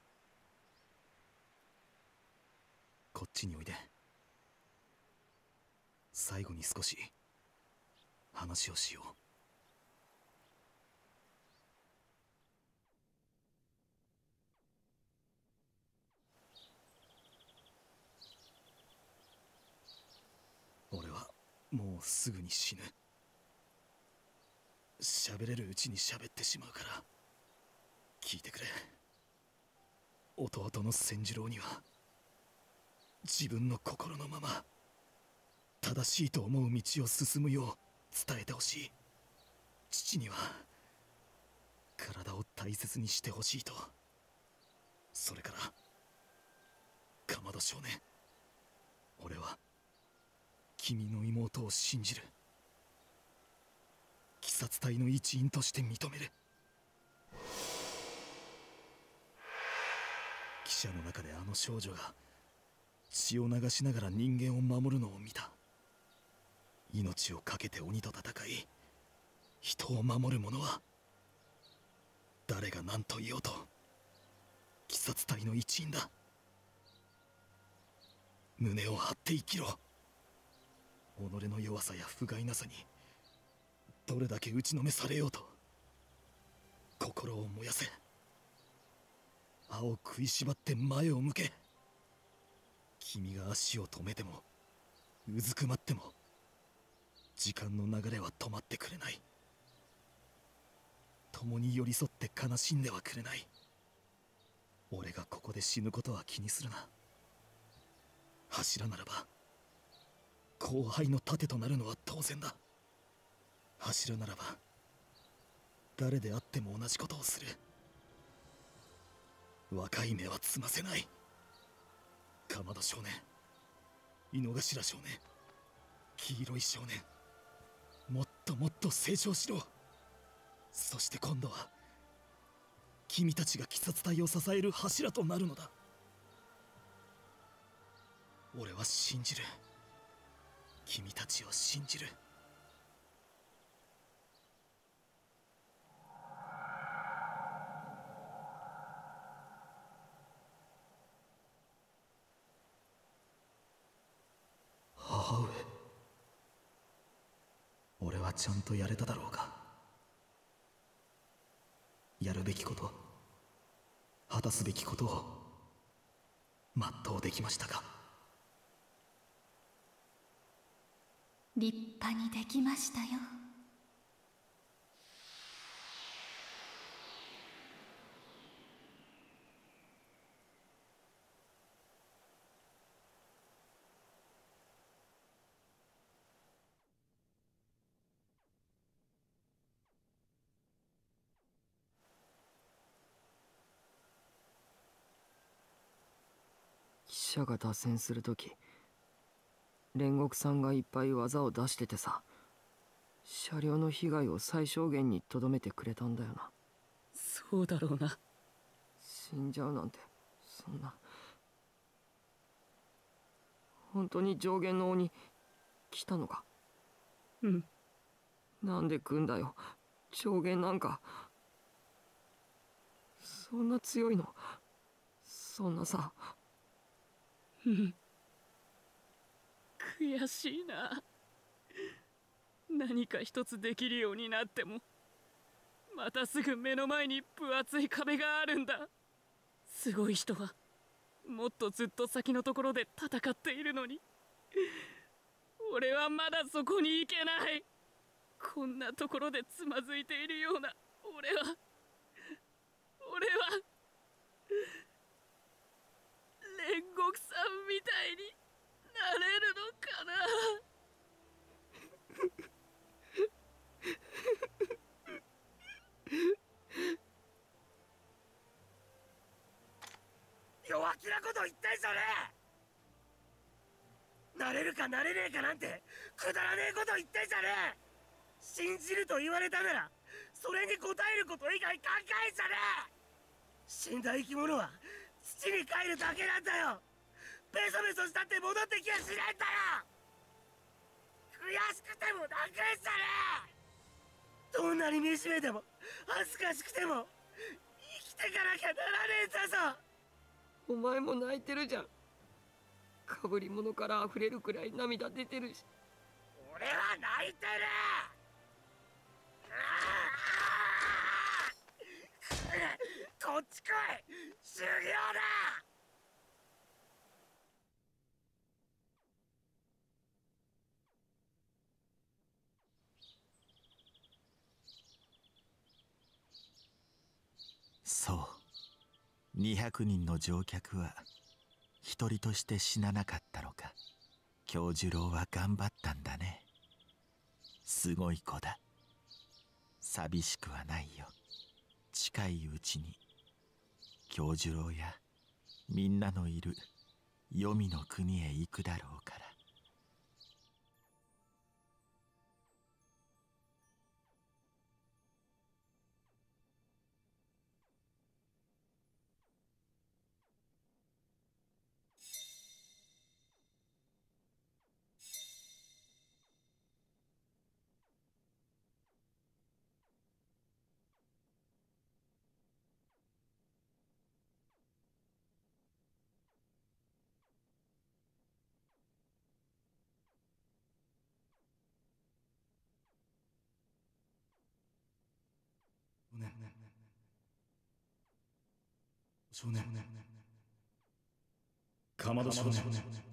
こっちにおいで。最後に少し話をしよう。俺はもうすぐに死ぬ。喋れるうちに喋ってしまうから聞いてくれ。弟の千次郎には自分の心のまま正しいと思う道を進むよう伝えてほしい。父には体を大切にしてほしいと。それからかまど少年、俺は君の妹を信じる。鬼殺隊の一員として認める。汽車の中であの少女が血を流しながら人間を守るのを見た。命を懸けて鬼と戦い人を守る者は誰が何と言おうと鬼殺隊の一員だ。胸を張って生きろ。己の弱さや不甲斐なさにどれだけ打ちのめされようと心を燃やせ。歯を食いしばって前を向け。君が足を止めてもうずくまっても時間の流れは止まってくれない。共に寄り添って悲しんではくれない。俺がここで死ぬことは気にするな。柱ならば後輩の盾となるのは当然だ。柱ならば誰であっても同じことをする。若い目はつませない。かまど少年、井の頭少年、黄色い少年、もっともっと成長しろ。そして今度は君たちが鬼殺隊を支える柱となるのだ。俺は信じる。君たちを信じる。母上、俺はちゃんとやれただろうか。やるべきこと、果たすべきことを全うできましたか。 立派にできましたよ。 汽車が脱線するとき、煉獄さんがいっぱい技を出しててさ、車両の被害を最小限にとどめてくれたんだよな。 そうだろうな。 死んじゃうなんて、そんな。本当に上限の鬼来たのか？ うん。 なんで来んだよ、上限なんか。そんな強いの？そんなさ。 悔しいな。何か一つできるようになってもまたすぐ目の前に分厚い壁があるんだ。すごい人はもっとずっと先のところで戦っているのに、俺はまだそこに行けない。こんなところでつまずいているような俺は煉獄さんみたいになれるのかな。 弱気なこと言ってんじゃねえ。なれるかなれねえかなんてくだらねえこと言ってんじゃねえ。信じると言われたならそれに応えること以外考えんじゃねえ。死んだ生き物は土に帰るだけなんだよ。ベソベソしたって戻ってきやしないんだよ。悔しくても泣くんじゃねえ。どんなに惨めでも恥ずかしくても生きてかなきゃならねえんだぞ。 お前も泣いてるじゃん。かぶり物から溢れるくらい涙出てるし。 俺は泣いてる。こっち来い、修行だ。 そう200人の乗客は一人として死ななかったのか。京次郎は頑張ったんだね。すごい子だ。寂しくはないよ。近いうちに京次郎やみんなのいる黄泉の国へ行くだろうから。 少年、かまど少年。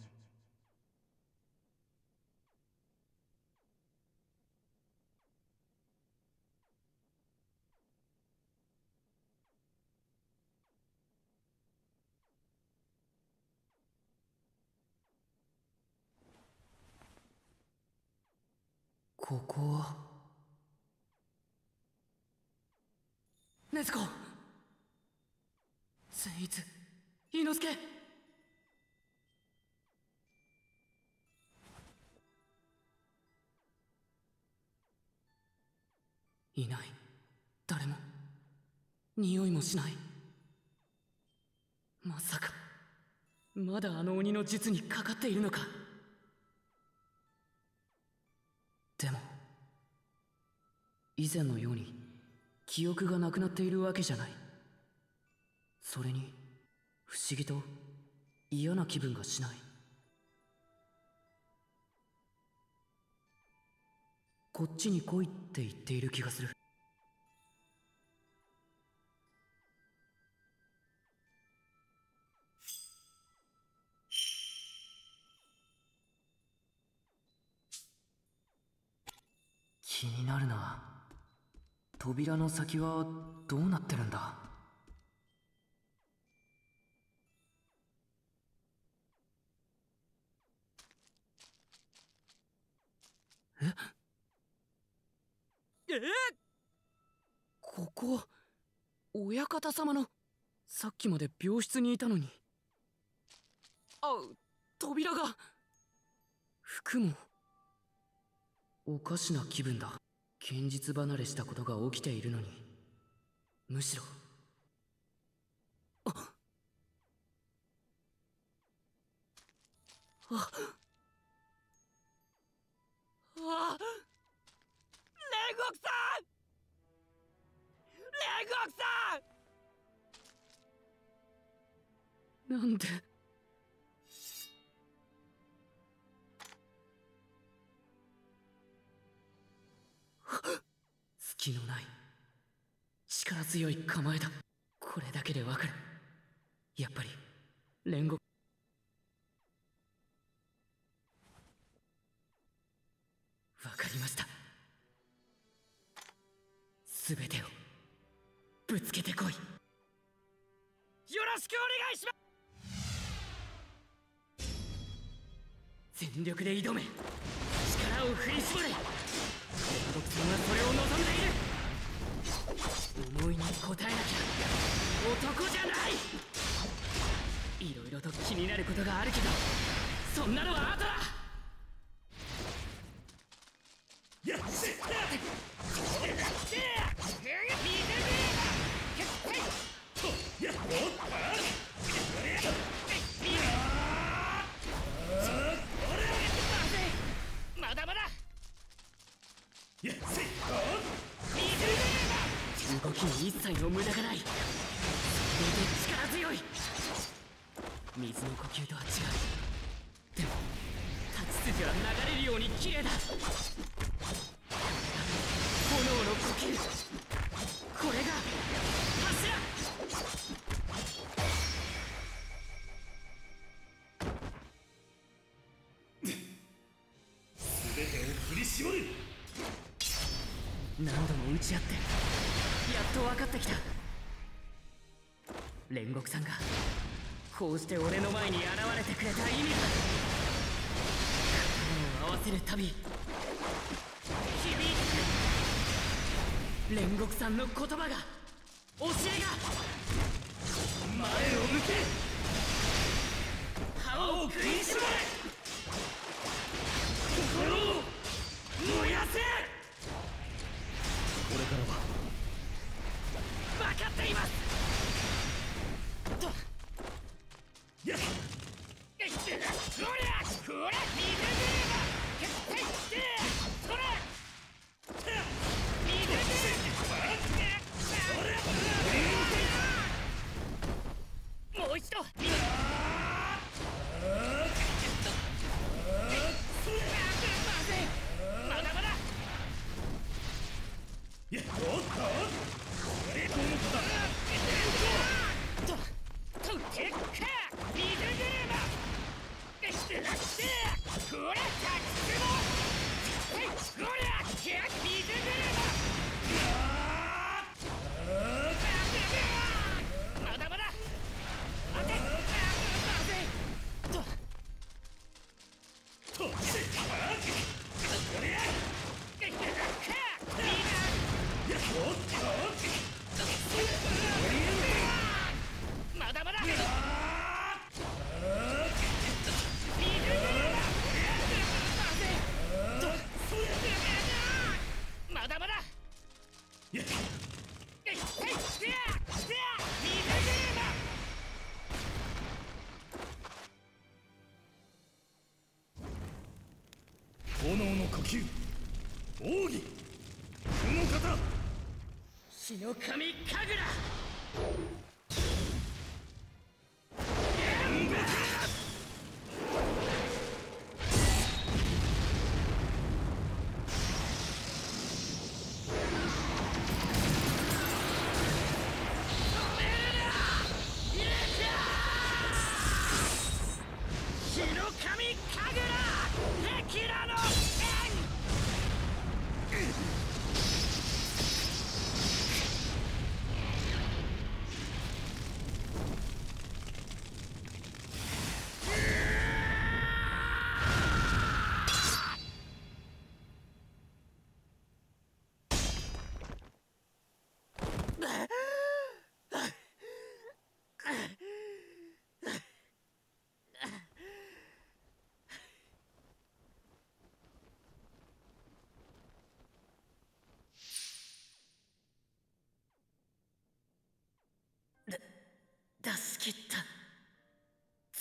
ここは禰豆子、善逸、伊之助。いない。誰も。匂いもしない。まさかまだあの鬼の術にかかっているのか。でも以前のように記憶がなくなっているわけじゃない。それに不思議と嫌な気分がしない。こっちに来いって言っている気がする。気になるな。扉の先はどうなってるんだ。ここ親方様の。さっきまで病室にいたのに。 扉が。服もおかしな気分だ。現実離れしたことが起きているのに、むしろ煉獄さん、煉獄さん。なんで隙のない力強い構えだ。これだけでわかる。やっぱり煉獄。わかりました。すべてをぶつけてこい。よろしくお願いします。全力で挑め。力を振り絞れ。煉獄さんはそれを望んでいる。思いに応えなきゃ男じゃない。いろいろと気になることがあるけど、そんなのは後だ。やっしゃまだまだ。動きに一切の無駄がない。それで力強い。水の呼吸とは違う。でも立ち筋は流れるように綺麗だ。炎の呼吸、これが柱。全てを振り絞る。何度も打ち合ってやっと分かってきた。煉獄さんがこうして俺の前に現れてくれた意味が。刀を合わせるたび響いてくる。煉獄さんの言葉が、教えが。前を向け、歯を食いしばれ、心を燃やせ。これからは分かっています。やっ、こりゃ、これ、水車、それ、水車、もう一度。まだまだ。やっ、おっと、てっか水車、これ、タクシモ、こりゃ、水車。まだまだ。待て、まだまだ。まだまだ。炎の呼吸、奥義、この方、日の神神楽。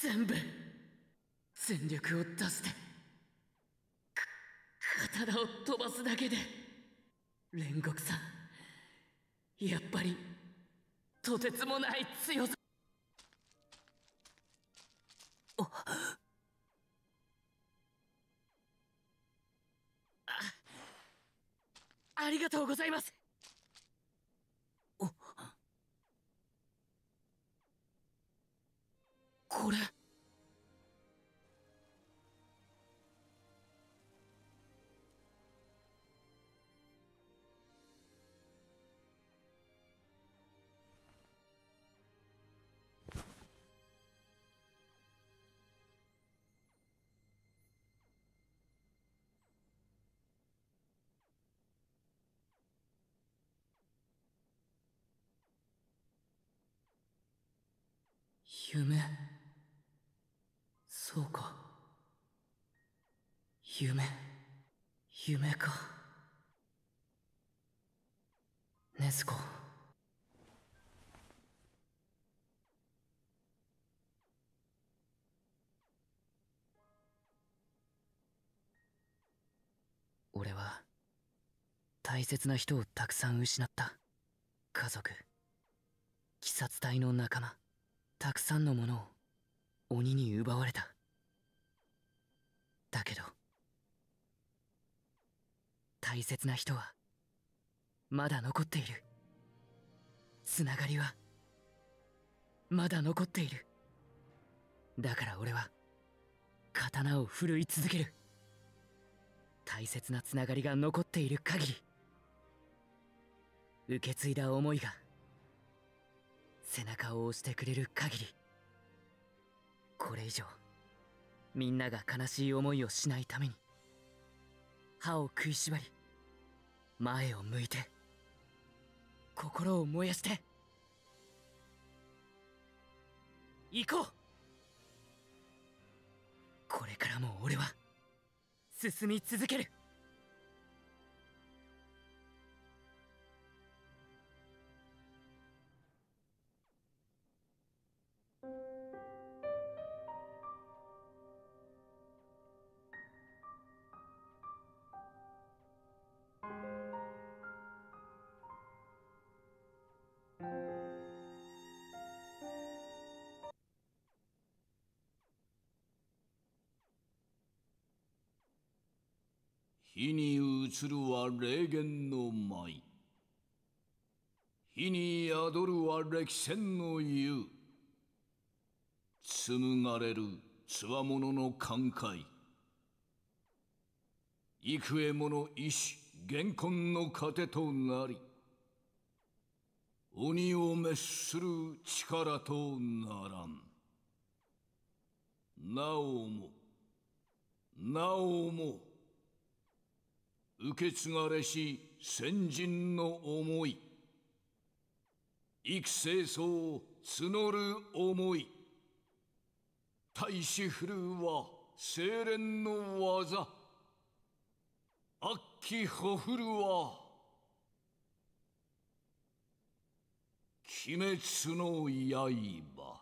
全部全力を出して刀を飛ばすだけで。煉獄さん、やっぱりとてつもない強さ。ありがとうございます。これ夢。そうか、夢か。禰豆子、俺は大切な人をたくさん失った。家族、鬼殺隊の仲間、たくさんのものを鬼に奪われた。だけど大切な人はまだ残っている。つながりはまだ残っている。だから俺は刀を振るい続ける。大切なつながりが残っている限り、受け継いだ思いが背中を押してくれる限り、これ以上みんなが悲しい思いをしないために歯を食いしばり、前を向いて心を燃やして行こう。これからも俺は進み続ける。 火に移るは霊言の舞、火に宿るは歴戦の湯、紡がれるつわものの感慨、幾重もの意志厳根の糧となり、鬼を滅する力とならん。なおも受け継がれし先人の思い、幾世層募る思い、大師振るうは精錬の技、悪鬼ほふるは鬼滅の刃。